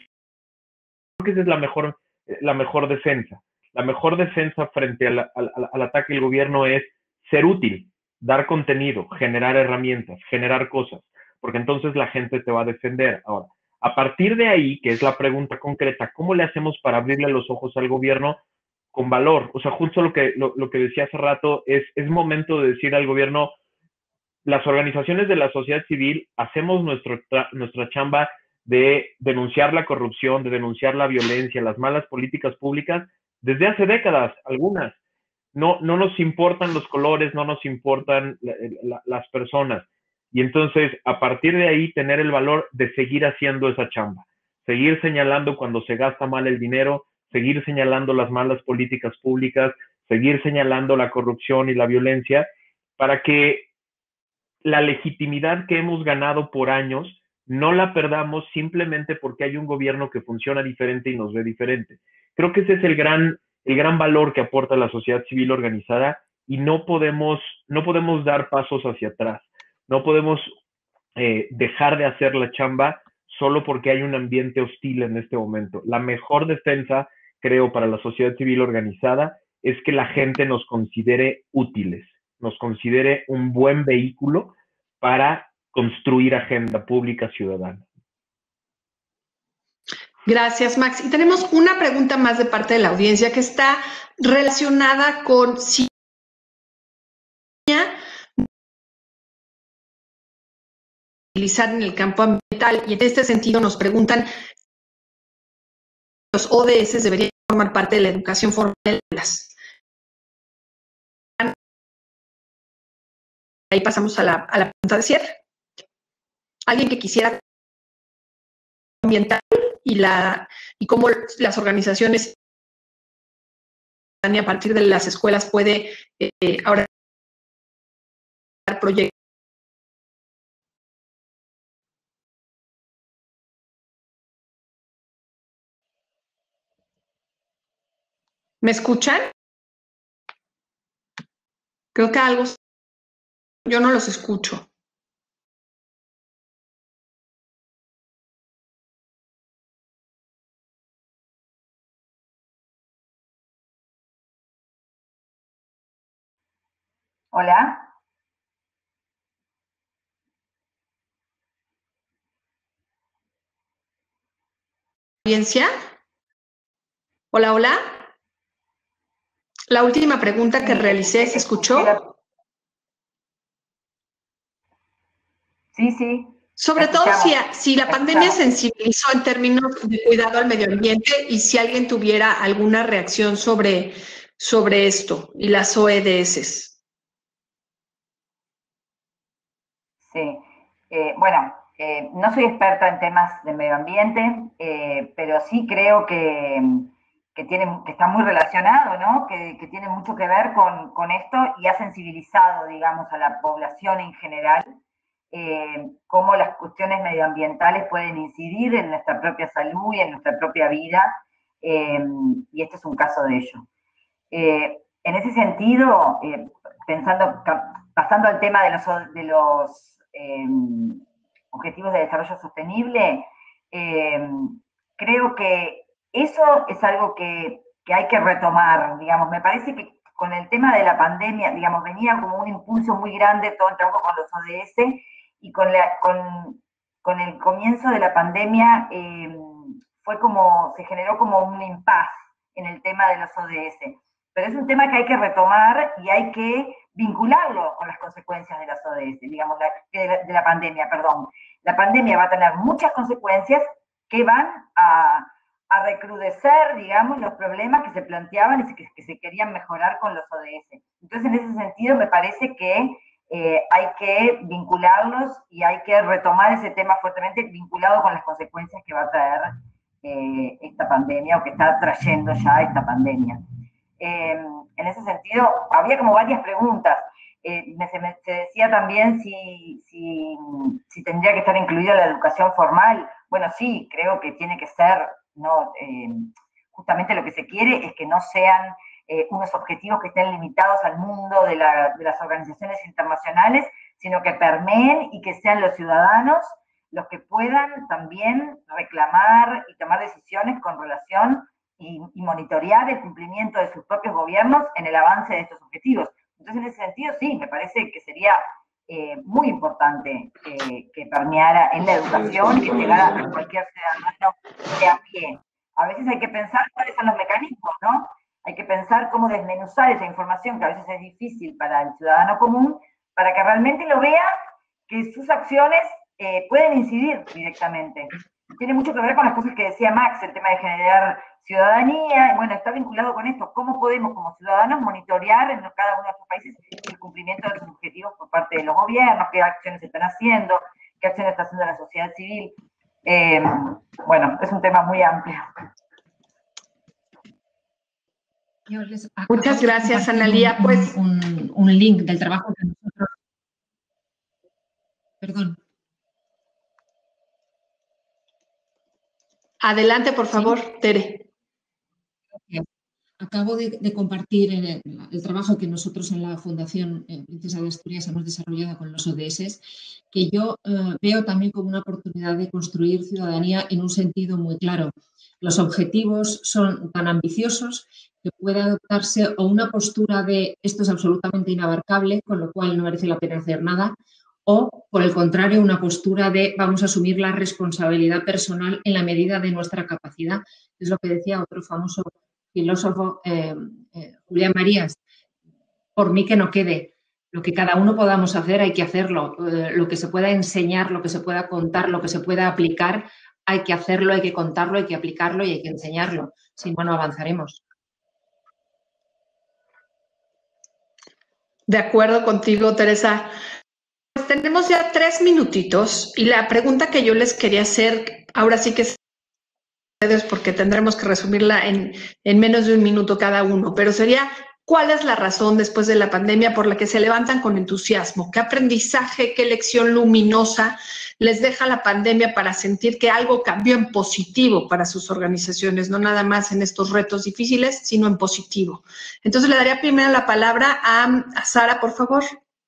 Creo que esa es la mejor, la mejor defensa. La mejor defensa frente al, al, al ataque del gobierno es ser útil, dar contenido, generar herramientas, generar cosas, porque entonces la gente te va a defender. Ahora, a partir de ahí, que es la pregunta concreta, ¿cómo le hacemos para abrirle los ojos al gobierno con valor? O sea, justo lo que, lo, lo que decía hace rato, es, es momento de decir al gobierno, las organizaciones de la sociedad civil hacemos nuestro, nuestra chamba de denunciar la corrupción, de denunciar la violencia, las malas políticas públicas, desde hace décadas, algunas. No, no nos importan los colores, no nos importan la, la, las personas. Y entonces, a partir de ahí, tener el valor de seguir haciendo esa chamba, seguir señalando cuando se gasta mal el dinero, seguir señalando las malas políticas públicas, seguir señalando la corrupción y la violencia, para que la legitimidad que hemos ganado por años no la perdamos simplemente porque hay un gobierno que funciona diferente y nos ve diferente. Creo que ese es el gran, el gran valor que aporta la sociedad civil organizada y no podemos, no podemos dar pasos hacia atrás. No podemos eh, dejar de hacer la chamba solo porque hay un ambiente hostil en este momento. La mejor defensa, creo, para la sociedad civil organizada es que la gente nos considere útiles, nos considere un buen vehículo para construir agenda pública ciudadana. Gracias, Max. Y tenemos una pregunta más de parte de la audiencia que está relacionada con si utilizar en el campo ambiental. Y en este sentido nos preguntan si los O D S deberían formar parte de la educación formal de las. Ahí pasamos a la, a la pregunta de cierre. Alguien que quisiera ambiental y la y cómo las organizaciones a partir de las escuelas puede eh, ahora proyectos. ¿Me escuchan? Creo que algo yo no los escucho. Hola. ¿Audiencia? Hola, hola. La última pregunta que Sí, realicé, escuché, ¿se escuché escuchó? la- Sí, sí, la Sobre todo si, escuchamos, si la la pandemia escuchamos. sensibilizó en términos de cuidado al medio ambiente y si alguien tuviera alguna reacción sobre, sobre esto y las O E D S. Sí, eh, bueno, eh, no soy experta en temas de medio ambiente, eh, pero sí creo que, que, tiene, que está muy relacionado, ¿no? Que, que tiene mucho que ver con, con esto y ha sensibilizado, digamos, a la población en general, eh, cómo las cuestiones medioambientales pueden incidir en nuestra propia salud y en nuestra propia vida, eh, y este es un caso de ello. Eh, en ese sentido, eh, pensando, pasando al tema de los, de los eh, objetivos de desarrollo sostenible, eh, creo que eso es algo que, que hay que retomar, digamos, me parece que con el tema de la pandemia, digamos, venía como un impulso muy grande todo el trabajo con los O D S y con, la, con, con el comienzo de la pandemia eh, fue como, se generó como un impasse en el tema de los O D S. Pero es un tema que hay que retomar y hay que vincularlo con las consecuencias de las O D S, digamos, la, de, la, de la pandemia, perdón. La pandemia va a tener muchas consecuencias que van a, a recrudecer, digamos, los problemas que se planteaban y que, que se querían mejorar con los O D S. Entonces, en ese sentido, me parece que eh, hay que vincularlos y hay que retomar ese tema fuertemente vinculado con las consecuencias que va a traer eh, esta pandemia o que está trayendo ya esta pandemia. Eh, en ese sentido, había como varias preguntas. Eh, me, se, me, se decía también si, si, si tendría que estar incluida la educación formal. Bueno, sí, creo que tiene que ser, ¿no? Eh, justamente lo que se quiere es que no sean eh, unos objetivos que estén limitados al mundo de, la, de las organizaciones internacionales, sino que permeen y que sean los ciudadanos los que puedan también reclamar y tomar decisiones con relación y, y monitorear el cumplimiento de sus propios gobiernos en el avance de estos objetivos. Entonces, en ese sentido, sí, me parece que sería eh, muy importante que, que permeara en la educación y que llegara a cualquier ciudadano de a pie. A veces hay que pensar cuáles son los mecanismos, ¿no? Hay que pensar cómo desmenuzar esa información que a veces es difícil para el ciudadano común, para que realmente lo vea que sus acciones eh, pueden incidir directamente. Tiene mucho que ver con las cosas que decía Max, el tema de generar ciudadanía, bueno, está vinculado con esto, cómo podemos como ciudadanos monitorear en cada uno de estos países el cumplimiento de sus objetivos por parte de los gobiernos, qué acciones están haciendo, qué acciones está haciendo la sociedad civil. Eh, bueno, es un tema muy amplio. Muchas gracias, Analía. Un, pues un, un link del trabajo que nosotros... Perdón. Adelante, por favor, ¿sí? Tere. Gracias. Acabo de, de compartir el, el trabajo que nosotros en la Fundación eh, Princesa de Asturias hemos desarrollado con los O D S, que yo eh, veo también como una oportunidad de construir ciudadanía en un sentido muy claro. Los objetivos son tan ambiciosos que puede adoptarse o una postura de esto es absolutamente inabarcable, con lo cual no merece la pena hacer nada, o, por el contrario, una postura de vamos a asumir la responsabilidad personal en la medida de nuestra capacidad. Es lo que decía otro famoso filósofo, eh, eh, Julián Marías, por mí que no quede. Lo que cada uno podamos hacer, hay que hacerlo. Eh, lo que se pueda enseñar, lo que se pueda contar, lo que se pueda aplicar, hay que hacerlo, hay que contarlo, hay que aplicarlo y hay que enseñarlo. Si no, no avanzaremos. De acuerdo contigo, Teresa. Pues tenemos ya tres minutitos y la pregunta que yo les quería hacer, ahora sí que es porque tendremos que resumirla en, en menos de un minuto cada uno, pero sería, ¿cuál es la razón después de la pandemia por la que se levantan con entusiasmo? ¿Qué aprendizaje, qué lección luminosa les deja la pandemia para sentir que algo cambió en positivo para sus organizaciones, no nada más en estos retos difíciles, sino en positivo? Entonces le daría primero la palabra a, a Sara, por favor.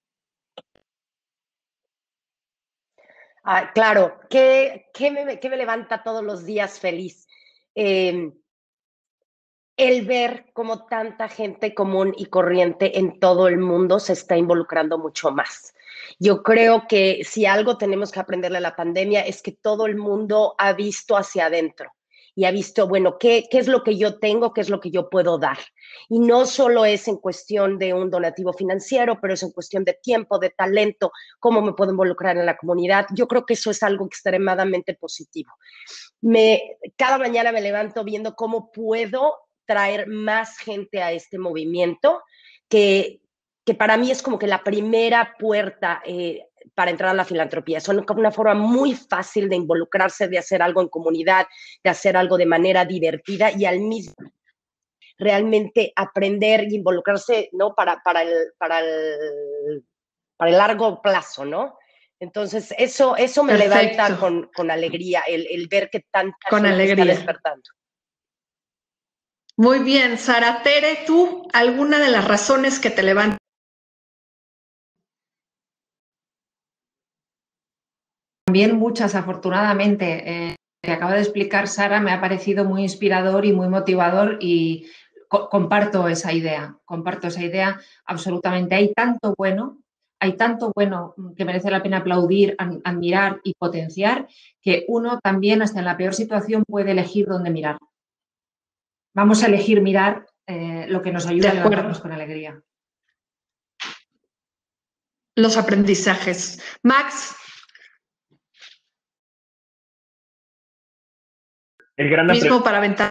Ah, claro, ¿qué, qué, me, ¿qué me levanta todos los días feliz? Eh, el ver cómo tanta gente común y corriente en todo el mundo se está involucrando mucho más. Yo creo que si algo tenemos que aprenderle a la pandemia es que todo el mundo ha visto hacia adentro y ha visto, bueno, ¿qué, qué es lo que yo tengo? ¿Qué es lo que yo puedo dar? Y no solo es en cuestión de un donativo financiero, pero es en cuestión de tiempo, de talento, cómo me puedo involucrar en la comunidad. Yo creo que eso es algo extremadamente positivo. Me, cada mañana me levanto viendo cómo puedo traer más gente a este movimiento, que, que para mí es como que la primera puerta eh, para entrar a la filantropía. Es una forma muy fácil de involucrarse, de hacer algo en comunidad, de hacer algo de manera divertida y al mismo realmente aprender y involucrarse, ¿no? Para, para, el, para, el, para el largo plazo, ¿no? Entonces, eso, eso me Perfecto. levanta con, con alegría, el, el ver que tanta con gente alegría. está despertando. Muy bien, Sara. Tere, ¿tú alguna de las razones que te levantan? También muchas, afortunadamente. Eh, lo que acaba de explicar Sara me ha parecido muy inspirador y muy motivador y co comparto esa idea, comparto esa idea absolutamente. Hay tanto bueno, hay tanto bueno que merece la pena aplaudir, admirar y potenciar, que uno también, hasta en la peor situación, puede elegir dónde mirar. Vamos a elegir mirar eh, lo que nos ayuda a levantarnos con alegría. Los aprendizajes. Max. El gran mismo para aventar.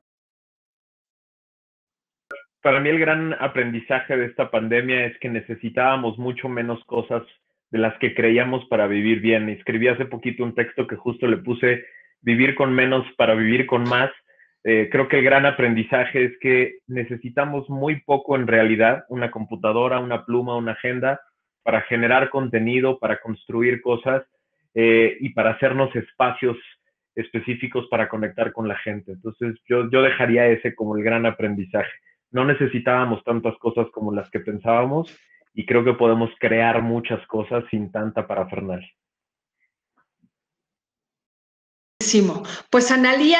Para mí el gran aprendizaje de esta pandemia es que necesitábamos mucho menos cosas de las que creíamos para vivir bien. Escribí hace poquito un texto que justo le puse vivir con menos para vivir con más. Eh, creo que el gran aprendizaje es que necesitamos muy poco en realidad, una computadora, una pluma, una agenda, para generar contenido, para construir cosas eh, y para hacernos espacios específicos para conectar con la gente. Entonces yo, yo dejaría ese como el gran aprendizaje. No necesitábamos tantas cosas como las que pensábamos y creo que podemos crear muchas cosas sin tanta parafernalia. Pues Analía.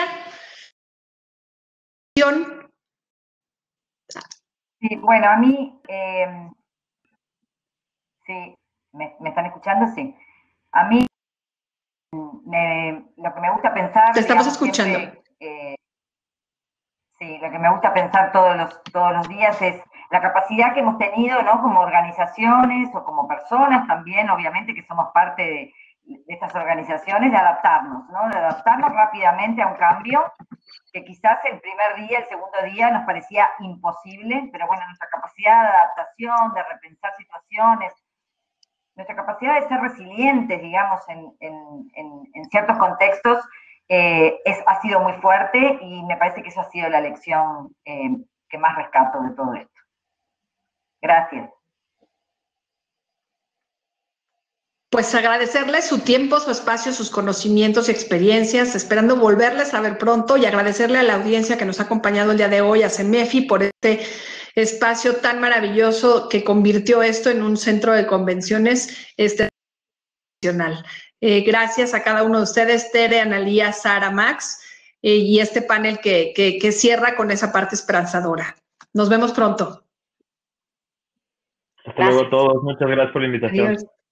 Sí, bueno, a mí, eh, sí, ¿me, ¿me están escuchando? Sí. A mí, me, lo que me gusta pensar... Te estamos digamos, escuchando. Siempre, eh, sí, lo que me gusta pensar todos los, todos los días es la capacidad que hemos tenido, ¿no? Como organizaciones o como personas también, obviamente, que somos parte de, de estas organizaciones, de adaptarnos, ¿no? De adaptarnos rápidamente a un cambio que quizás el primer día, el segundo día nos parecía imposible, pero bueno, nuestra capacidad de adaptación, de repensar situaciones, nuestra capacidad de ser resilientes, digamos, en, en, en, en ciertos contextos, eh, es, ha sido muy fuerte y me parece que esa ha sido la lección eh, que más rescato de todo esto. Gracias. Pues agradecerles su tiempo, su espacio, sus conocimientos y experiencias, esperando volverles a ver pronto y agradecerle a la audiencia que nos ha acompañado el día de hoy, a CEMEFI, por este espacio tan maravilloso que convirtió esto en un centro de convenciones este, nacional. Eh, gracias a cada uno de ustedes, Tere, Analía, Sara, Max, eh, y este panel que, que, que cierra con esa parte esperanzadora. Nos vemos pronto. Hasta gracias. Luego a todos. Muchas gracias por la invitación. Adiós.